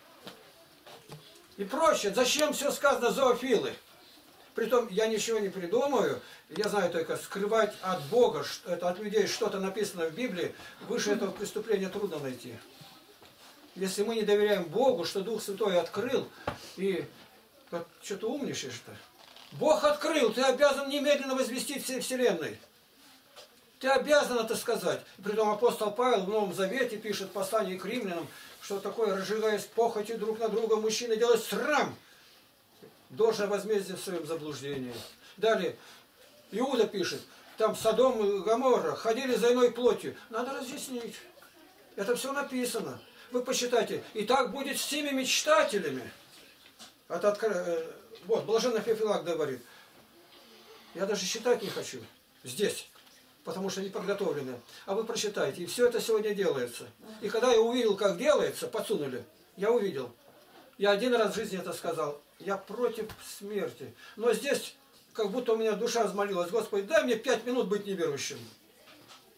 И проще. Зачем все сказано зоофилы? Притом я ничего не придумаю. Я знаю только скрывать от Бога, это от людей что-то написано в Библии. Выше этого преступления трудно найти. Если мы не доверяем Богу, что Дух Святой открыл, и что-то умничаешь-то. Бог открыл, ты обязан немедленно возвестить всей вселенной. Ты обязан это сказать. Притом апостол Павел в Новом Завете пишет в послании к римлянам, что такое, разжигаясь похотью друг на друга, мужчины делают срам. Должное возмездие в своем заблуждении. Далее, Иуда пишет, там Содом и Гоморра ходили за иной плотью. Надо разъяснить. Это все написано. Вы почитайте. И так будет с теми мечтателями. Это откр... Вот, блаженный Феофилак говорит. Я даже считать не хочу. Здесь. Потому что не подготовлены. А вы прочитайте. И все это сегодня делается. И когда я увидел, как делается, подсунули, я увидел. Я один раз в жизни это сказал. Я против смерти. Но здесь, как будто у меня душа взмолилась. Господи, дай мне пять минут быть неверующим.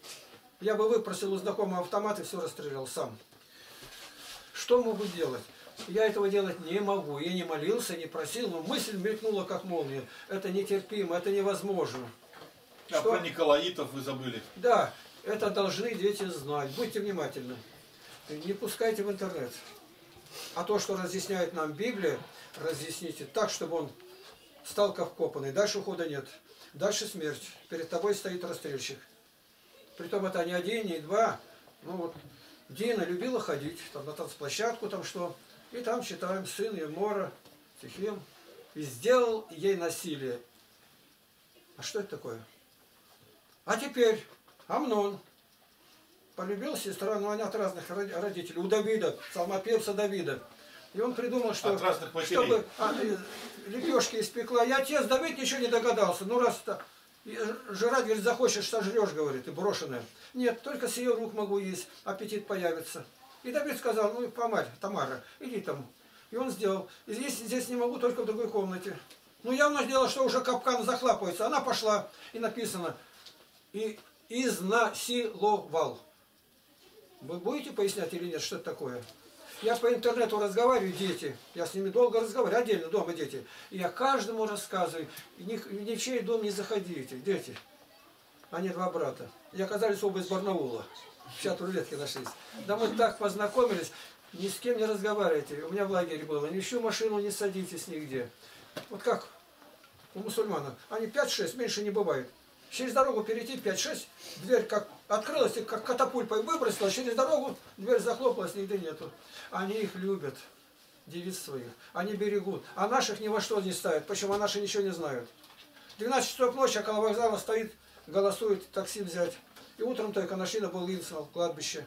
Я бы выпросил у знакомого автомат и все расстрелял сам. Что могут делать? Я этого делать не могу. Я не молился, не просил, но мысль мелькнула как молния. Это нетерпимо, это невозможно. А Что? про Николаитов вы забыли. Да, это должны дети знать. Будьте внимательны. Не пускайте в интернет. А то, что разъясняет нам Библия, разъясните так, чтобы он стал как вкопанный. Дальше ухода нет. Дальше смерть. Перед тобой стоит расстрельщик. Притом это не один, не два. Ну вот, Дина любила ходить там, на танцплощадку, там что. И там читаем, сын Емора, Сихем. И сделал ей насилие. А что это такое? А теперь Амнон полюбил сестра, но они от разных родителей. У Давида, псалмопевца Давида. И он придумал, что от разных матерей. Чтобы а, лепешки испекла. И отец Давид ничего не догадался. Ну раз то жрать, говорит, захочешь, сожрешь, говорит, и брошенная. Нет, только с ее рук могу есть, аппетит появится. И Давид сказал, ну, помарь, Тамара, иди там. И он сделал. И здесь, здесь не могу, только в другой комнате. Ну, явно сделал, что уже капкан захлапывается. Она пошла, и написано, и изнасиловал. Вы будете пояснять или нет, что это такое? Я по интернету разговариваю, дети, я с ними долго разговариваю, отдельно дома дети. И я каждому рассказываю, ни, ни в чей дом не заходите, дети. Они два брата. И оказались оба из Барнаула. В чат-рулетке нашлись. Да мы так познакомились, ни с кем не разговаривайте. У меня в лагере было, ни в чью машину не садитесь нигде. Вот как у мусульманов. Они пять-шесть, меньше не бывает. Через дорогу перейти пять-шесть, дверь как открылась, и как катапульпой выбросила, через дорогу дверь захлопалась, нигде нету. Они их любят, девиц своих. Они берегут. А наших ни во что не ставят. Почему? А наши ничего не знают. двенадцать часов ночи около вокзала стоит, голосует, такси взять. И утром только нашли на Булгинском кладбище.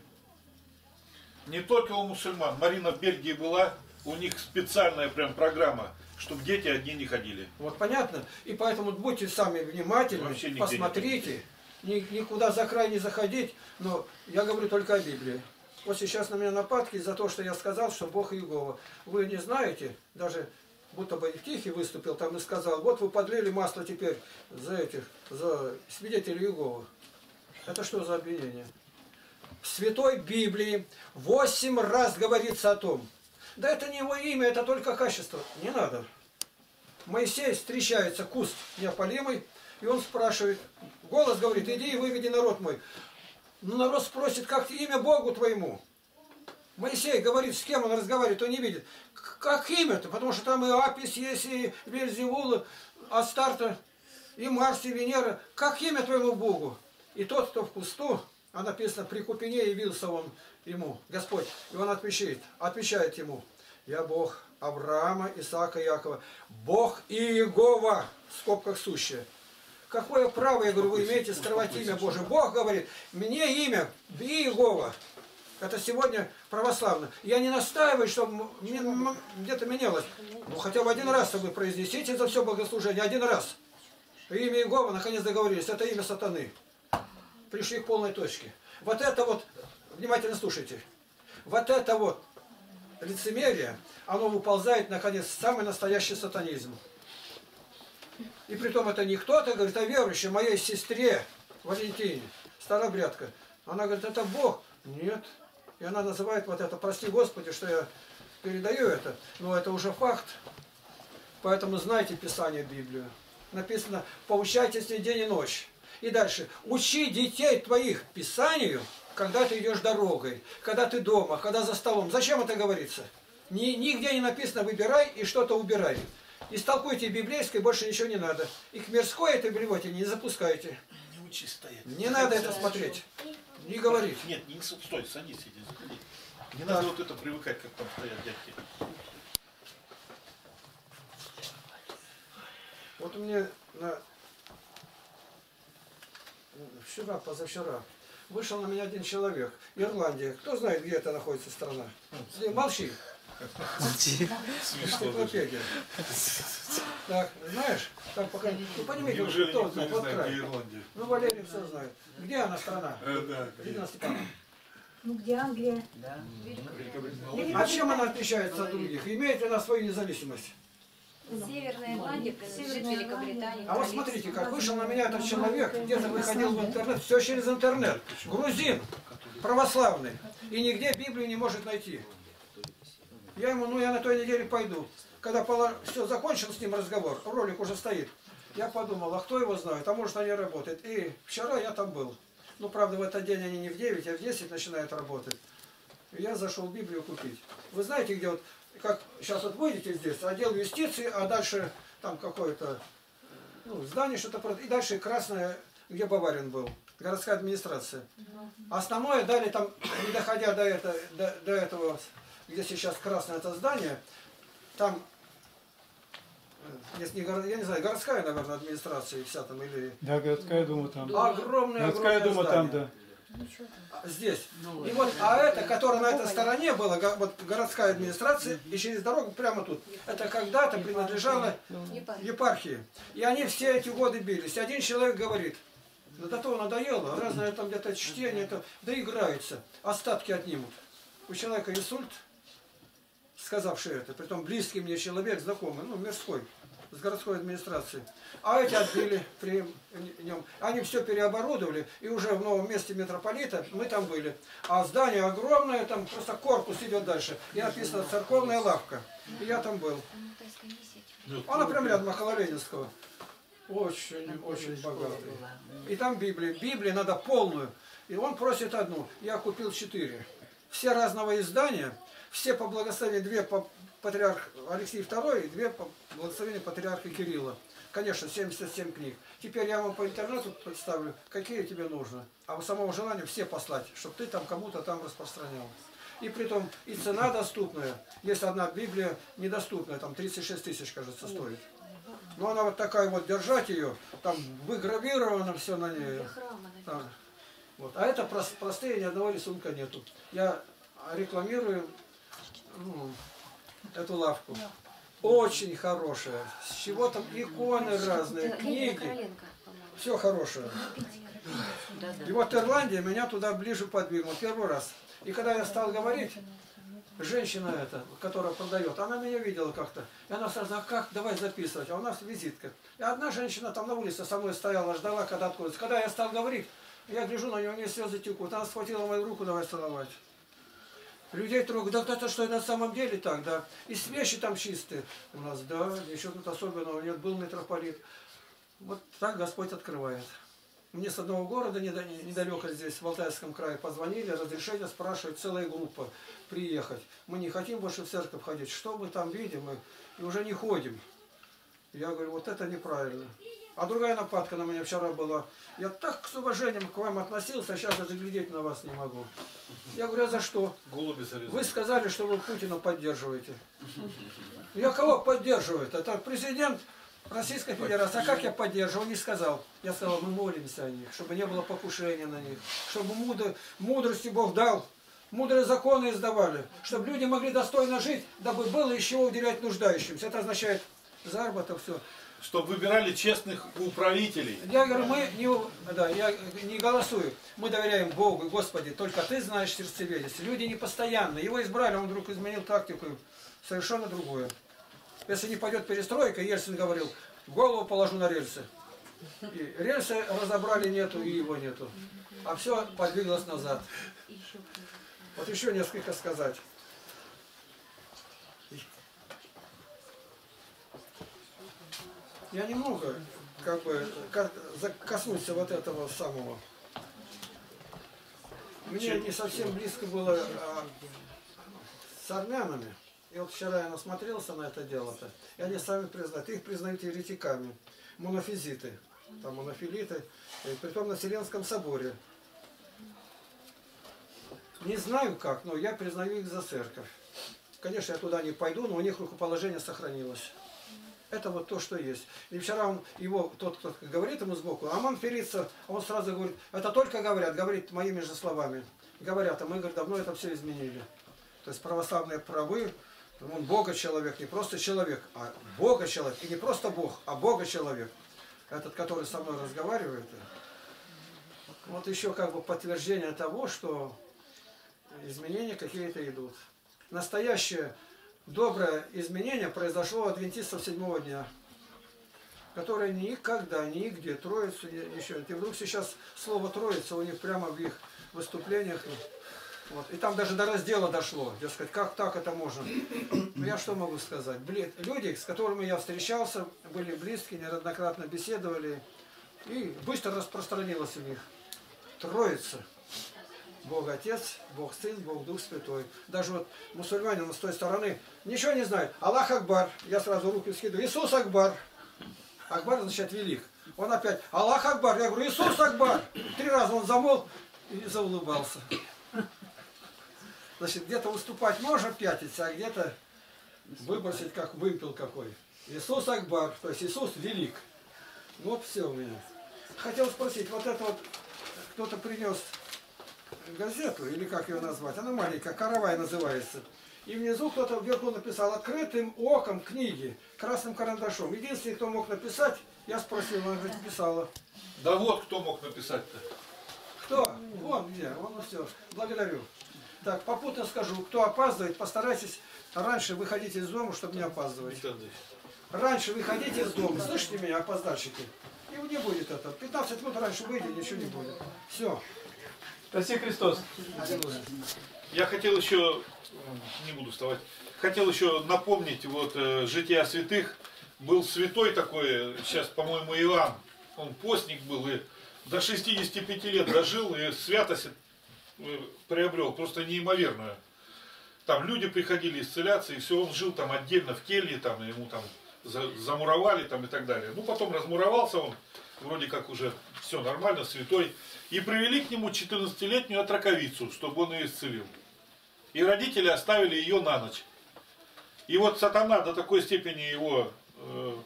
Не только у мусульман. Марина в Бельгии была, у них специальная прям программа, чтобы дети одни не ходили. Вот понятно. И поэтому будьте сами внимательны, посмотрите. Ни, никуда за край не заходить. Но я говорю только о Библии. Вот сейчас на меня нападки за то, что я сказал, что Бог Иегова. Вы не знаете, даже будто бы Тихий выступил там и сказал, вот вы подлили масло теперь за этих, за свидетелей Иеговы. Это что за обвинение? В Святой Библии восемь раз говорится о том. Да это не его имя, это только качество. Не надо. Моисей встречается, куст неопалимый, и он спрашивает, голос говорит, иди и выведи народ мой. Ну народ спросит, как имя Богу твоему? Моисей говорит, с кем он разговаривает, он не видит. Как имя-то? Потому что там и Апис есть, и Вельзевул, Астарта, и Марс, и Венера. Как имя твоему Богу? И тот, кто в кусту, а написано, при купине явился он ему, Господь. И он отвечает, отвечает ему, я Бог Авраама, Исаака, Якова, Бог Иегова, в скобках сущее. Какое право, я говорю, вы имеете скрывать имя Божие? Бог говорит, мне имя Иегова. Это сегодня православно. Я не настаиваю, чтобы где-то менялось. Ну, хотя бы один раз вы произнесите за все богослужение, один раз. Имя Иегова, наконец договорились, это имя сатаны. Пришли к полной точке. Вот это вот, внимательно слушайте, вот это вот лицемерие, оно выползает, наконец, в самый настоящий сатанизм. И притом это не кто-то, говорит, а верующий, моей сестре Валентине, старобрядка. Она говорит, это Бог. Нет. И она называет вот это, прости Господи, что я передаю это, но это уже факт. Поэтому знайте Писание, Библию. Написано, поучайтесь день и ночь. И дальше, учи детей твоих Писанию, когда ты идешь дорогой, когда ты дома, когда за столом. Зачем это говорится? Ни, нигде не написано, выбирай и что-то убирай. Истолкуйте библейское, больше ничего не надо. И к мирской этой блевоте не запускайте. Не учи стоять. Не надо это смотреть. Не говорить. Нет, не стой, садись, иди, заходи. Не да. Надо вот это привыкать, как там стоят дядьки. Вот у меня на... вчера, позавчера, вышел на меня один человек. Ирландия. Кто знает, где это находится страна? Молчи. Смешно. Так, знаешь? Так, пока... Ну, понимаете, неужели кто никто не вот знает, край. где Ирландия? Ну, Валерий все знает. Где она страна? Э, да. Ирина Степановна. Ну, где Англия? Да. А чем она отличается от других? Имеет ли она свою независимость? Северная Ирландия принадлежит Великобритании. А вот смотрите, как вышел на меня этот человек, где-то выходил в интернет, все через интернет. Грузин, православный. И нигде Библию не может найти. Я ему, ну я на той неделе пойду. Когда все закончил с ним разговор, ролик уже стоит. Я подумал, а кто его знает, а может они работают. И вчера я там был. Ну, правда, в этот день они не в девять, а в десять начинают работать. И я зашел Библию купить. Вы знаете, где вот, как сейчас вот выйдете здесь, отдел юстиции, а дальше там какое-то ну, здание, что-то, и дальше красное, где Баварин был, городская администрация. Основное дали там, не доходя до, это, до, до этого, где сейчас красное это здание, там, если не, я не знаю, городская, наверное, администрация вся там, или... Да, городская дума там. Огромное, городская огромное дума здание. там, да. Здесь. И вот, а это, которое на этой стороне было, вот городская администрация, и через дорогу прямо тут. Это когда-то принадлежало епархии. И они все эти годы бились. Один человек говорит, да до того надоело, разное там где-то чтение, это, да играется, остатки отнимут. У человека инсульт, сказавший это, притом близкий мне человек, знакомый, ну, мирской, с городской администрации. А эти отбили при нем. Они все переоборудовали, и уже в новом месте митрополита мы там были. А здание огромное, там просто корпус идет дальше. И написано «Церковная лавка». И я там был. Она прям рядом Махало-Ленинского. Очень, очень богатый. И там Библия. Библии надо полную. И он просит одну. Я купил четыре. Все разного издания, все по благословению, две по патриарх Алексей второй, и две по благословению патриарха Кирилла. Конечно, семьдесят семь книг. Теперь я вам по интернету представлю, какие тебе нужно. А у самого желания все послать, чтобы ты там кому-то там распространял. И притом и цена доступная. Есть одна Библия недоступная, там тридцать шесть тысяч, кажется, стоит. Но она вот такая вот, держать ее, там выгравировано все на ней. Там. Вот. А это прост, простые, ни одного рисунка нету. Я рекламирую ну, эту лавку. Очень хорошая. С чего там иконы разные, книги. Все хорошее. И вот Ирландия меня туда ближе подвинула. Первый раз. И когда я стал говорить, женщина эта, которая продает, она меня видела как-то. И она сразу, а как, давай записывать. А у нас визитка. И одна женщина там на улице со мной стояла, ждала, когда откроется. Когда я стал говорить, я гляжу на нее, у нее слезы текут. Она схватила мою руку, давай целовать. Людей трогают, да это что, это на самом деле так, да. И свечи там чистые у нас, да, ничего тут особенного нет, был митрополит. Вот так Господь открывает. Мне с одного города недалеко здесь, в Алтайском крае, позвонили, разрешение спрашивают, целая группа приехать. Мы не хотим больше в церковь ходить, что мы там видим, мы и уже не ходим. Я говорю, вот это неправильно. А другая нападка на меня вчера была. Я так с уважением к вам относился, а сейчас даже глядеть на вас не могу. Я говорю, а за что? Вы сказали, что вы Путина поддерживаете. Я кого поддерживаю? Это президент Российской Федерации. А как я поддерживаю? Не сказал. Я сказал, мы молимся о них, чтобы не было покушения на них. Чтобы мудр... мудрости Бог дал. Мудрые законы издавали. Чтобы люди могли достойно жить, дабы было еще уделять нуждающимся. Это означает заработок, все. Чтобы выбирали честных управителей. Я говорю, мы не, да, я не голосую. Мы доверяем Богу, Господи, только Ты знаешь сердцеведец. Люди не постоянно. Его избрали, он вдруг изменил тактику. Совершенно другое. Если не пойдет перестройка, Ельцин говорил, голову положу на рельсы. И рельсы разобрали, нету, и его нету. А все подвигалось назад. Вот еще несколько сказать. Я немного, как бы, коснусь вот этого самого. Мне не совсем близко было а, с армянами. И вот вчера я насмотрелся на это дело-то. И они сами признают. Их признают еретиками. Монофизиты. Там монофилиты. И притом на Вселенском соборе. Не знаю как, но я признаю их за церковь. Конечно, я туда не пойду, но у них рукоположение сохранилось. Это вот то, что есть. И вчера он, его, тот, кто говорит ему сбоку, Амон Фелица, он сразу говорит, это только говорят, говорит моими же словами. Говорят, а мы, говорит, давно это все изменили. То есть православные правы, он Бога человек, не просто человек, а Бога человек. И не просто Бог, а Бога человек. Этот, который со мной разговаривает. Вот еще как бы подтверждение того, что изменения какие-то идут. Настоящее доброе изменение произошло у адвентистов седьмого дня, которые никогда, нигде Троицу еще. И вдруг сейчас слово Троица у них прямо в их выступлениях Вот. И там даже до раздела дошло. Дескать, как так это можно? Ну, я что могу сказать? Бли... Люди, с которыми я встречался, были близкие, неоднократно беседовали. И быстро распространилось у них. Троица. Бог Отец, Бог Сын, Бог Дух Святой. Даже вот мусульманин с той стороны ничего не знает. Аллах Акбар. Я сразу руки скидываю. Иисус Акбар. Акбар означает велик. Он опять Аллах Акбар. Я говорю, Иисус Акбар. Три раза он замолк и заулыбался. Значит, где-то выступать можно пятиться, а где-то выбросить как вымпел какой. Иисус Акбар, то есть Иисус велик. Вот все у меня. Хотел спросить, вот это вот кто-то принес газету, или как ее назвать, она маленькая, «Каравай» называется. И внизу кто-то вверху написал «Открытым оком книги» красным карандашом. Единственный, кто мог написать, я спросил, она говорит, писала. Да вот кто мог написать-то. Кто? Вон где, вон все. Благодарю. Так, попутно скажу, кто опаздывает, постарайтесь раньше выходить из дома, чтобы не опаздывать. Раньше выходите из дома, слышите меня, опоздальщики? И не будет это. пятнадцать минут раньше выйди, ничего не будет. Все. Спаси Христос. Я хотел еще, не буду вставать, хотел еще напомнить, вот «Жития святых», был святой такой, сейчас, по-моему, Иоанн, он постник был, и до шестидесяти пяти лет дожил, и святость приобрел, просто неимоверную. Там люди приходили исцеляться, и все, он жил там отдельно в келье, там, ему там замуровали там и так далее. Ну, потом размуровался он, вроде как уже все нормально, святой. И привели к нему четырнадцатилетнюю отраковицу, чтобы он ее исцелил. И родители оставили ее на ночь. И вот сатана до такой степени его э,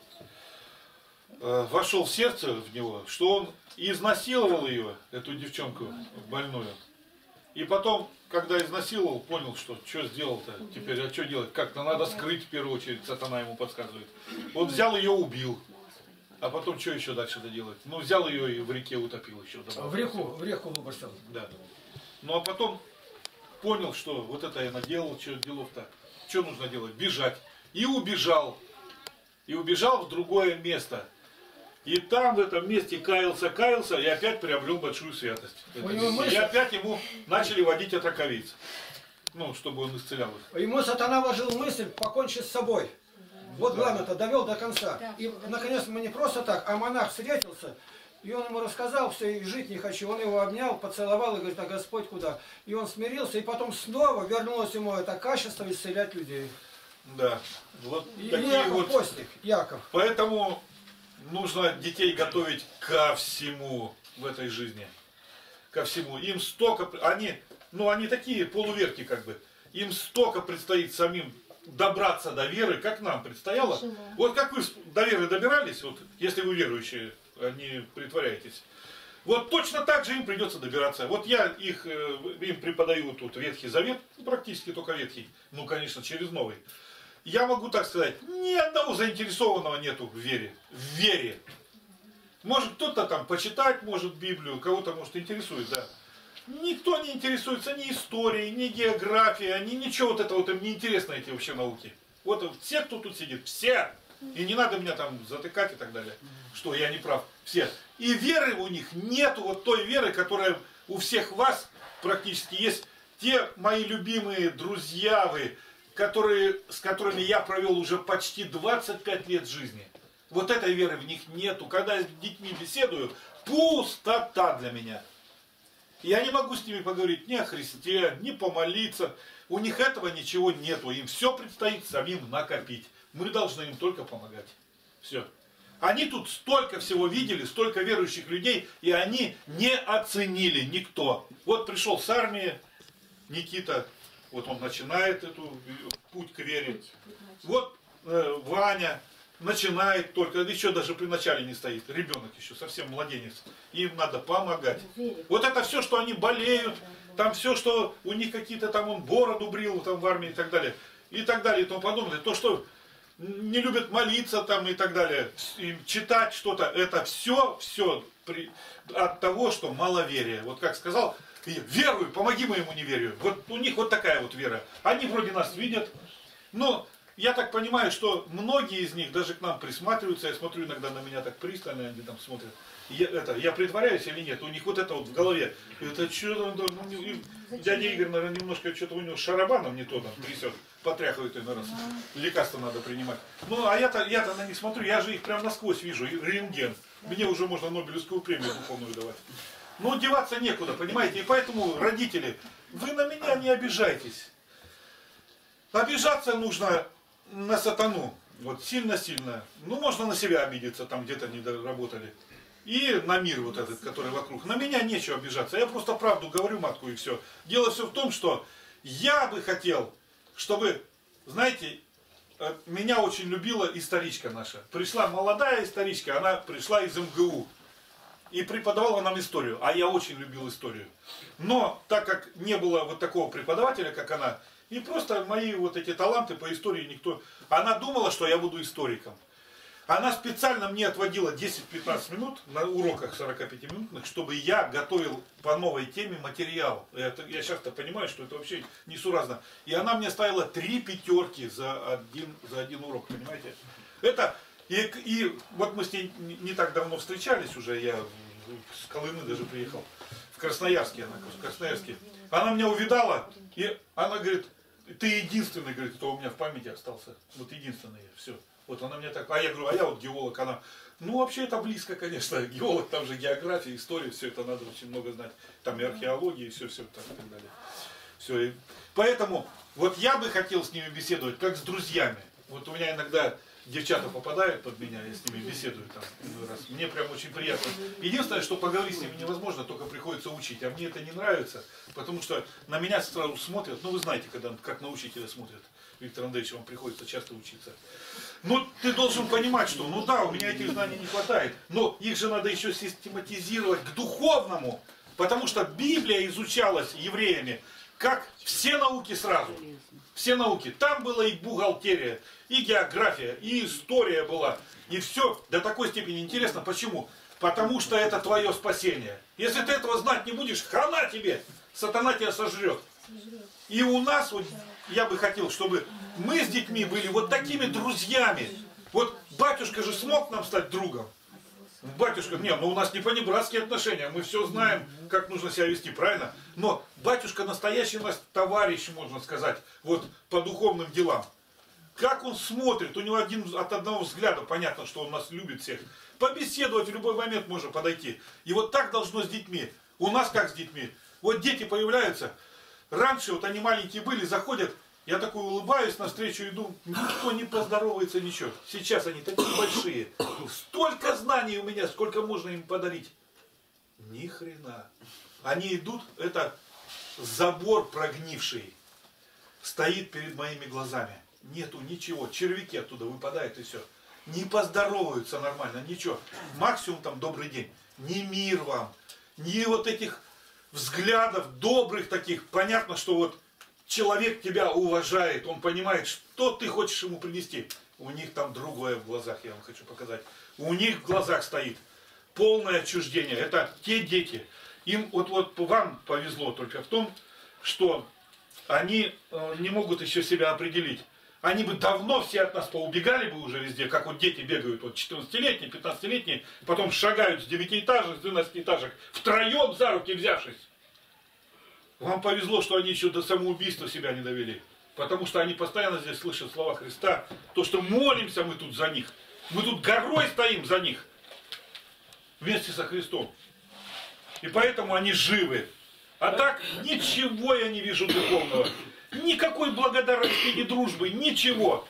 э, вошел в сердце в него, что он изнасиловал ее, эту девчонку больную. И потом, когда изнасиловал, понял, что что сделал-то теперь, а что делать, как-то надо скрыть в первую очередь, сатана ему подсказывает. Он взял ее, убил. А потом что еще дальше доделать? Ну, взял ее и в реке утопил еще. В реку, в реку выбросил. Да. Ну, а потом понял, что вот это я наделал, что делов-то. Что нужно делать? Бежать. И убежал. И убежал в другое место. И там, в этом месте, каялся, каялся, и опять приобрел большую святость. И опять ему начали водить отраковиц. Ну, чтобы он исцелял их. Ему сатана вложил мысль покончить с собой. Вот главное-то, довел до конца. И, наконец, мы не просто так, а монах встретился, и он ему рассказал все, и жить не хочу. Он его обнял, поцеловал и говорит, а Господь куда? И он смирился, и потом снова вернулось ему это качество исцелять людей. Да. Вот и такие Яков вот... постник, Яков. Поэтому нужно детей готовить ко всему в этой жизни. Ко всему. Им столько... Они, ну, они такие полуверки как бы. Им столько предстоит самим добраться до веры, как нам предстояло. Почему? Вот как вы до веры добирались, вот, если вы верующие, а не притворяетесь. Вот точно так же им придется добираться. Вот я их, им преподаю тут Ветхий Завет, практически только Ветхий, ну, конечно, через Новый. Я могу так сказать, ни одного заинтересованного нету в вере. В вере. Может кто-то там почитать может Библию, кого-то может интересует, да. Никто не интересуется ни историей, ни географией, ни ничего вот этого, вот им не интересно эти вообще науки. Вот все, кто тут сидит, все. И не надо меня там затыкать и так далее, что я не прав. Все. И веры у них нету, вот той веры, которая у всех вас практически есть. Те мои любимые друзья вы, которые, с которыми я провел уже почти двадцать пять лет жизни. Вот этой веры в них нету. Когда я с детьми беседую, пустота для меня. Я не могу с ними поговорить ни о Христе, ни помолиться. У них этого ничего нету. Им все предстоит самим накопить. Мы должны им только помогать. Все. Они тут столько всего видели, столько верующих людей, и они не оценили никто. Вот пришел с армии Никита, вот он начинает эту путь к вере. Вот э, Ваня начинает только, еще даже при начале не стоит, ребенок еще, совсем младенец. Им надо помогать. Вот это все, что они болеют, там все, что у них какие-то там, он бороду брил там в армии и так далее, и так далее, и тому подобное. То, что не любят молиться там и так далее, им читать что-то, это все, все при, от того, что маловерие. Вот как сказал, верую, помоги моему неверию. Вот у них вот такая вот вера. Они вроде нас видят, но я так понимаю, что многие из них даже к нам присматриваются, я смотрю иногда на меня так пристально, они там смотрят. Я, это, я притворяюсь или нет? У них вот это вот в голове. Это что ну, дядя Игорь, наверное, немножко что-то у него шарабаном не то там трясет, потряхивает иной раз. Лекарства надо принимать. Ну, а я-то я-то на них смотрю, я же их прям насквозь вижу, и рентген. Мне уже можно Нобелевскую премию духовную давать. Но деваться некуда, понимаете? И поэтому, родители, вы на меня не обижайтесь. Обижаться нужно на сатану. Вот сильно-сильно. Ну, можно на себя обидеться, там где-то не доработали. И на мир вот этот, который вокруг. На меня нечего обижаться. Я просто правду говорю, матку, и все. Дело все в том, что я бы хотел, чтобы, знаете, меня очень любила историчка наша. Пришла молодая историчка, она пришла из эм гэ у. И преподавала нам историю. А я очень любил историю. Но так как не было вот такого преподавателя, как она, и просто мои вот эти таланты по истории никто... Она думала, что я буду историком. Она специально мне отводила десять-пятнадцать минут на уроках сорокапятиминутных, чтобы я готовил по новой теме материал. Это, я сейчас-то понимаю, что это вообще несуразно. И она мне ставила три пятерки за один, за один урок, понимаете? Это... И, и вот мы с ней не так давно встречались уже, я с Колымы даже приехал, в Красноярске, она в Красноярске. Она меня увидала, и она говорит, ты единственный, говорит, кто у меня в памяти остался. Вот единственный, все. Вот она мне так, а я говорю, а я вот геолог, она, ну вообще это близко, конечно, геолог, там же география, история, все это надо очень много знать. Там и археология, и все, все так, и так далее. Все, и поэтому вот я бы хотел с ними беседовать, как с друзьями. Вот у меня иногда... Девчата попадают под меня, я с ними беседую там раз. Мне прям очень приятно. Единственное, что поговорить с ними невозможно, только приходится учить. А мне это не нравится, потому что на меня сразу смотрят. Ну, вы знаете, когда, как на учителя смотрят. Виктор Андреевич, вам приходится часто учиться. Ну, ты должен понимать, что, ну да, у меня этих знаний не хватает, но их же надо еще систематизировать к духовному, потому что Библия изучалась евреями как все науки сразу. Все науки. Там была и бухгалтерия, и география, и история была. И все до такой степени интересно. Почему? Потому что это твое спасение. Если ты этого знать не будешь, хана тебе. Сатана тебя сожрет. И у нас, вот, я бы хотел, чтобы мы с детьми были вот такими друзьями. Вот батюшка же смог нам стать другом. Батюшка, нет, ну у нас не понебратские отношения, мы все знаем, как нужно себя вести, правильно? Но батюшка настоящий у нас товарищ, можно сказать, вот по духовным делам. Как он смотрит, у него один, от одного взгляда понятно, что он нас любит всех. Побеседовать в любой момент можно подойти. И вот так должно с детьми. У нас как с детьми? Вот дети появляются, раньше вот они маленькие были, заходят, я такой улыбаюсь, навстречу иду, никто не поздоровается, ничего. Сейчас они такие большие. Столько знаний у меня, сколько можно им подарить. Ни хрена. Они идут, это забор прогнивший стоит перед моими глазами. Нету ничего, червяки оттуда выпадают и все. Не поздороваются нормально, ничего. Максимум там добрый день. Ни мир вам, ни вот этих взглядов добрых таких. Понятно, что вот человек тебя уважает, он понимает, что ты хочешь ему принести. У них там другое в глазах, я вам хочу показать. У них в глазах стоит полное отчуждение. Это те дети. Им вот, вот вам повезло только в том, что они э, не могут еще себя определить. Они бы давно все от нас поубегали бы уже везде, как вот дети бегают, вот четырнадцатилетние, пятнадцатилетние, потом шагают с девятиэтажек, с двенадцатиэтажек, втроем за руки взявшись. Вам повезло, что они еще до самоубийства себя не довели. Потому что они постоянно здесь слышат слова Христа. То, что молимся мы тут за них. Мы тут горой стоим за них. Вместе со Христом. И поэтому они живы. А так ничего я не вижу духовного. Никакой благодарности, ни дружбы, ничего.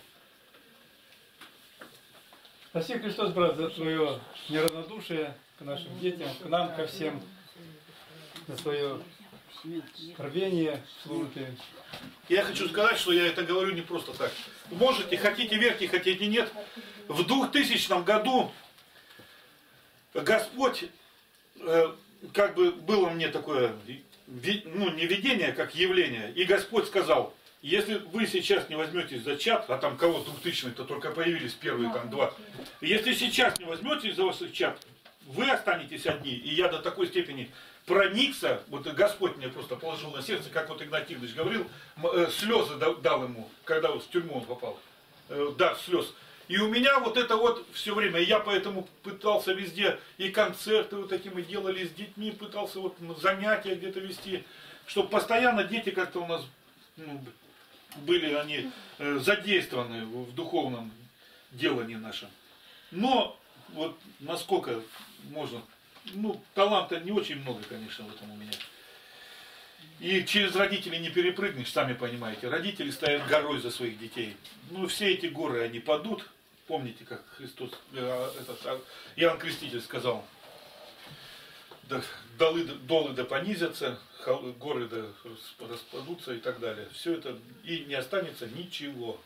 Спаси Христос, брат, за твое неравнодушие к нашим детям, к нам, ко всем. За свое рвение служите. Я хочу сказать, что я это говорю не просто так. Можете, хотите верьте, хотите нет. В двухтысячном году Господь, э, как бы было мне такое, ну не видение, как явление. И Господь сказал, если вы сейчас не возьметесь за чад, а там кого двухтысячный-то только появились первые там два. Если сейчас не возьметесь за вас чад, вы останетесь одни. И я до такой степени проникся, вот Господь мне просто положил на сердце, как вот Игнатий Игнатьевич говорил, слезы дал ему, когда вот в тюрьму он попал. э, да, слез. И у меня вот это вот все время, я поэтому пытался везде, и концерты вот такие мы делали с детьми, пытался вот занятия где-то вести, чтобы постоянно дети как-то у нас ну, были они э, задействованы в, в духовном делании нашем. Но вот насколько можно, ну таланта не очень много, конечно, в этом у меня. И через родителей не перепрыгнешь, сами понимаете. Родители стоят горой за своих детей. Ну все эти горы, они падут. Помните, как Христос, э, этот, Иоанн Креститель сказал, да, долы, долы да понизятся, горы да распадутся и так далее. Все это, и не останется ничего.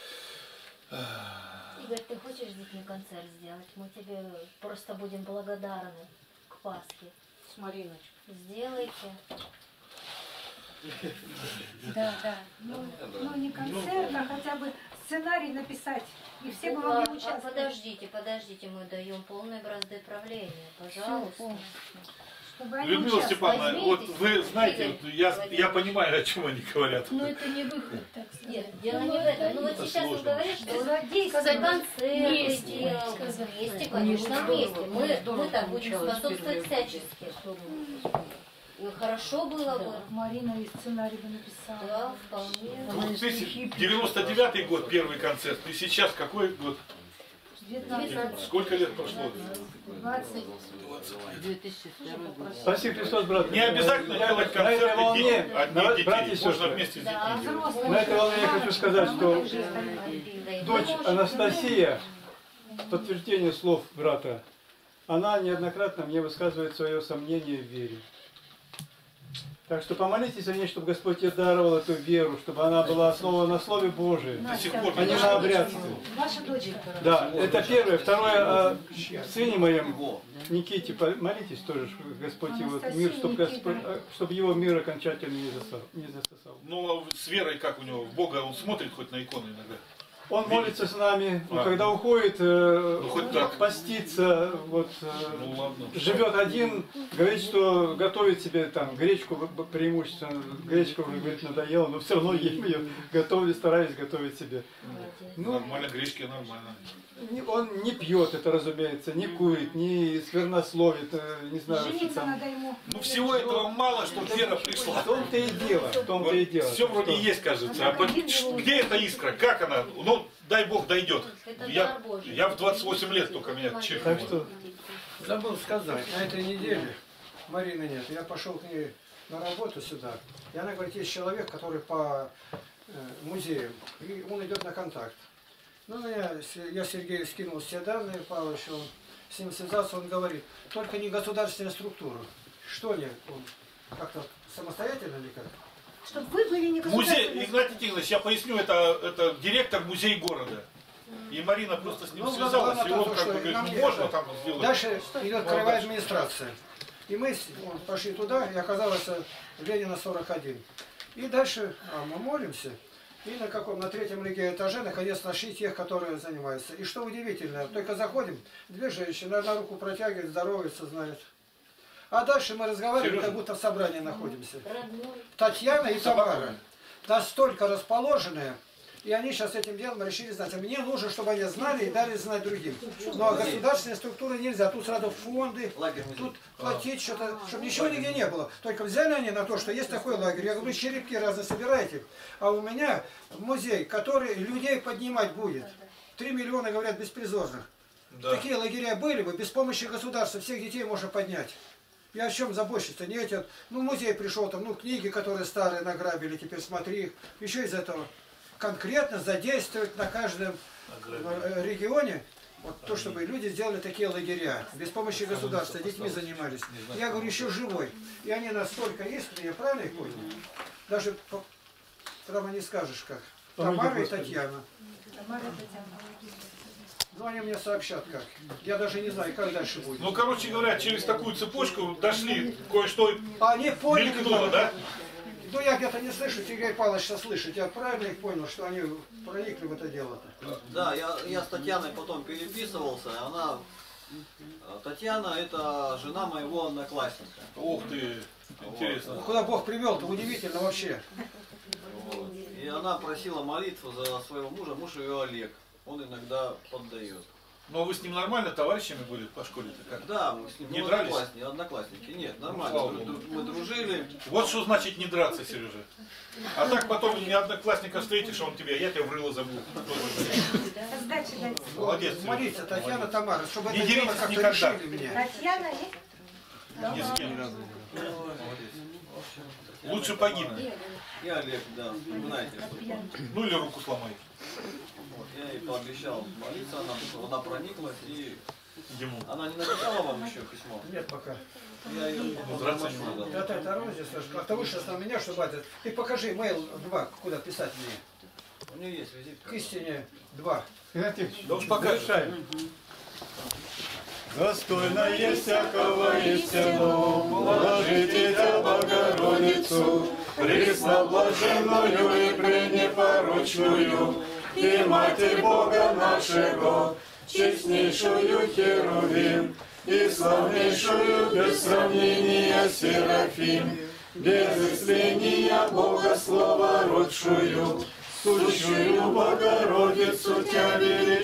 Игорь, ты хочешь с детьми концерт сделать? Мы тебе просто будем благодарны к Пасхе. С Мариночкой. Сделайте. Да, да. Ну, ну не концерт, а хотя бы сценарий написать. И все бы Ну, могли а- а участвовать. подождите, подождите, мы даем полные бразды правления. Пожалуйста. Чтобы они Людмила участвовали. Степановна, вот Возьмитесь, вы знаете, Игорь вот я, я Владимирович. понимаю, о чем они говорят. Но это не выход, так сказать. Нет, дело не в этом. Ну вот Это сейчас он сложно. говорит, что Сказать концерты вместе, делаем. сказать. Вместе, конечно, вместе. Мы, мы так будем способствовать всячески. И хорошо было бы. Марина и сценарий бы написала. Да, вполне. две тысячи девяносто девятый год первый концерт, и сейчас какой год? девятнадцать. Сколько лет прошло? двадцать. Спасибо, Христос, брат. Не обязательно Я делать на этой концерты волне, детей, одни на- детей, братья и можно сестры, вместе с Да, детьми делать. взрослые. на этой волне я хочу сказать, что дочь Анастасия, в подтверждение слов брата, она неоднократно мне высказывает свое сомнение в вере. Так что помолитесь о ней, чтобы Господь тебе даровал эту веру, чтобы она была основана на Слове Божием, До сих пор а не на обрядстве. Ваша дочка. Да, это первое. Второе, о сыне моем Никите, молитесь тоже, чтобы Господь его мир, чтобы, Господь, чтобы его мир окончательно не засосал. Не засосал. Ну, а с верой как у него? В Бога он смотрит хоть на иконы иногда? Он молится с нами, А. когда уходит, э, Ну, хоть так. постится, вот, э, Ну, ладно. живет один, говорит, что готовит себе там гречку, б- б- преимущественно, гречка уже, говорит, надоела, но все равно ем ее, готовлю, стараюсь готовить себе. Ну, Нормально, гречки нормально. не- он не пьет, это разумеется, не курит, не сквернословит, э, не знаю, что Жениться там. надо ему. Ну, всего этого мало, что вера В пришла. том-то и дело, в том-то и дело. Все вроде что- есть, кажется. А под- где эта искра? Как она? Ну, дай Бог дойдет. Это Я, дар Божий. я в двадцать восемь лет только меня Так чиркнуло. что Забыл сказать, на этой неделе Марины нет. Я пошел к ней на работу сюда. И она говорит, есть человек, который по э, музеям. И он идет на контакт. Ну, я, я Сергею скинул все данные, Павлович, он с ним связался, он говорит, только не государственная структура. Что не? Он как-то самостоятельно или как? Чтобы вы были не Музей, государственной. Игнатий Тихонович, я поясню, это, это директор музея города. И Марина просто с ним Ну, связалась, главное и он то, как что бы говорит, нам ну не можно это. там сделать. Дальше идет Ну, краевая дальше. администрация. И мы с- вот, пошли туда, и оказалось э, Ленина сорок один. И дальше а, мы молимся. И на каком? На третьем лиге этаже наконец нашли тех, которые занимаются. И что удивительно, только заходим, две женщины, одна руку протягивает, здоровается, знает. А дальше мы разговариваем, Сережа? как будто в собрании находимся. Родной. Татьяна и Тамара настолько расположенные, и они сейчас этим делом решили знать. А мне нужно, чтобы они знали и дали знать другим. Но а государственные структуры нельзя. Тут сразу фонды, тут платить что-то, чтобы ничего нигде не было. Только взяли они на то, что есть такой лагерь. Я говорю, черепки разные собираете. А у меня музей, который людей поднимать будет. Три миллиона, говорят, беспризорных. Да. Такие лагеря были бы, без помощи государства всех детей можно поднять. Я о чем забочусь-то? Не эти, ну, музей пришел, там, ну, книги, которые старые награбили, теперь смотри их. Еще из этого конкретно задействовать на каждом э, регионе, вот то, чтобы люди сделали такие лагеря, без помощи государства, детьми занимались. Я говорю, еще живой. И они настолько искренне, я правильно их понял? Даже по- прямо не скажешь как. Тамара и Татьяна. Тамара и Татьяна. Ну, они мне сообщат как. Я даже не знаю, как дальше будет. Ну, короче говоря, через такую цепочку дошли, кое-что Они поняли, мелькнуло, да? Ну, я где-то не слышу, Сергей Павлович сейчас слышит. Я правильно их понял, что они проникли в это дело-то? Да, я, я с Татьяной потом переписывался, она А Татьяна это жена моего одноклассника. Ух ты, интересно. Ну, куда Бог привел-то, удивительно вообще. Вот. И она просила молитву за своего мужа, муж ее Олег. Он иногда поддает. Но вы с ним нормально товарищами были по школе-то как? Да, мы с ним Не ну, дрались? одноклассники, одноклассники. Нет, нормально. Слава Дру- Богу. Мы дружили. Вот что значит не драться, Сережа. А так потом не одноклассника встретишь, он тебя, я тебя в рыло забыл. Сдачи дать. Молодец. Сережа. Молиться, Татьяна, Молодец. Тамара, чтобы Не это дело деритесь как-то никогда. решили мне. Татьяна есть? Ни с кем. Лучше погибнуть. И Олег, да, знаете, что. Ну или руку сломай. Вот, я ей пообещал молиться, она, она прониклась и Ему. она не написала вам еще письмо. Нет пока. Я ее Драться позвоню, не да. Это, это Розе, Сашка, как-то вышла на меня, чтобы это... Ты покажи, mail два, куда писать мне. У нее есть визитка. К истине два. Игнатьевич, Да уж покажешь. завершаем. Достойно есть всякого истину, положите тебя Богородицу, пресноблаженную и пренепорочную, и Матерь Бога нашего, честнейшую Херувим, и славнейшую без сравнения Серафим, без исцеления Бога Слова родшую, сущую Богородицу Тебя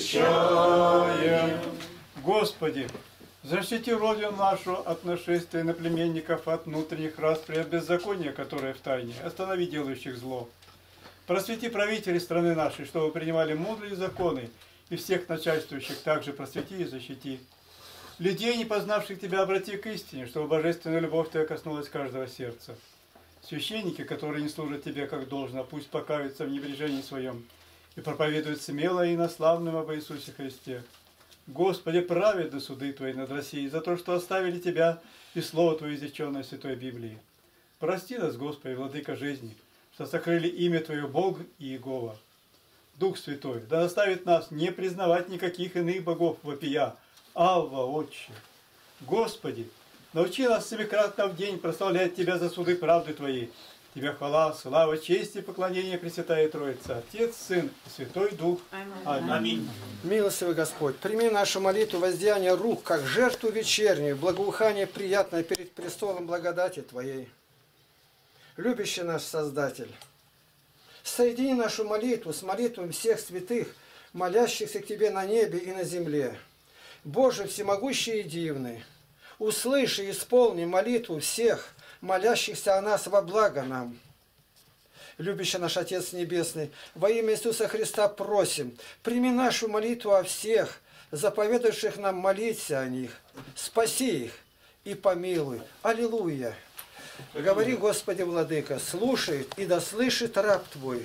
величаем. Господи, защити Родину нашу от нашествия наплеменников, от внутренних распри, от беззакония, которое в тайне. Останови делающих зло. Просвети правителей страны нашей, чтобы принимали мудрые законы, и всех начальствующих также просвети и защити. Людей, не познавших Тебя, обрати к истине, чтобы божественная любовь Твоя коснулась каждого сердца. Священники, которые не служат Тебе как должно, пусть покаются в небрежении своем и проповедуют смело и наславным об Иисусе Христе. Господи, праведны суды Твои над Россией за то, что оставили Тебя и Слово Твое, изреченное в Святой Библии. Прости нас, Господи, Владыка жизни, что сокрыли имя Твое Бог и Иегова. Дух Святой, да наставит нас не признавать никаких иных богов вопия. Авва, Отче. Господи, научи нас семикратно в день прославлять Тебя за суды правды Твоей. Тебе хвала, слава, честь и поклонение, Пресвятая Троица, Отец, Сын и Святой Дух. Аминь. Аминь. Милостивый Господь, прими нашу молитву воздеяния рук, как жертву вечернюю, благоухание приятное перед престолом благодати Твоей. Любящий наш Создатель, соедини нашу молитву с молитвами всех святых, молящихся к Тебе на небе и на земле. Боже всемогущий и дивный, услыши и исполни молитву всех, молящихся о нас во благо нам. Любящий наш Отец Небесный, во имя Иисуса Христа просим, прими нашу молитву о всех, заповедующих нам молиться о них. Спаси их и помилуй. Аллилуйя. Говори, Господи, Владыка, слушает и да слышит раб Твой.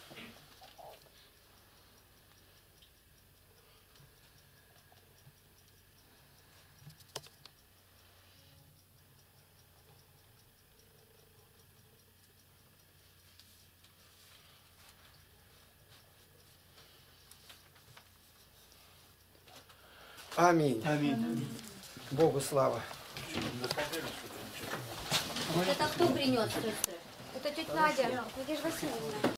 Аминь. Аминь. Богу слава. Это кто принес, сестры? Это тетя Надя, Надежда Васильевна.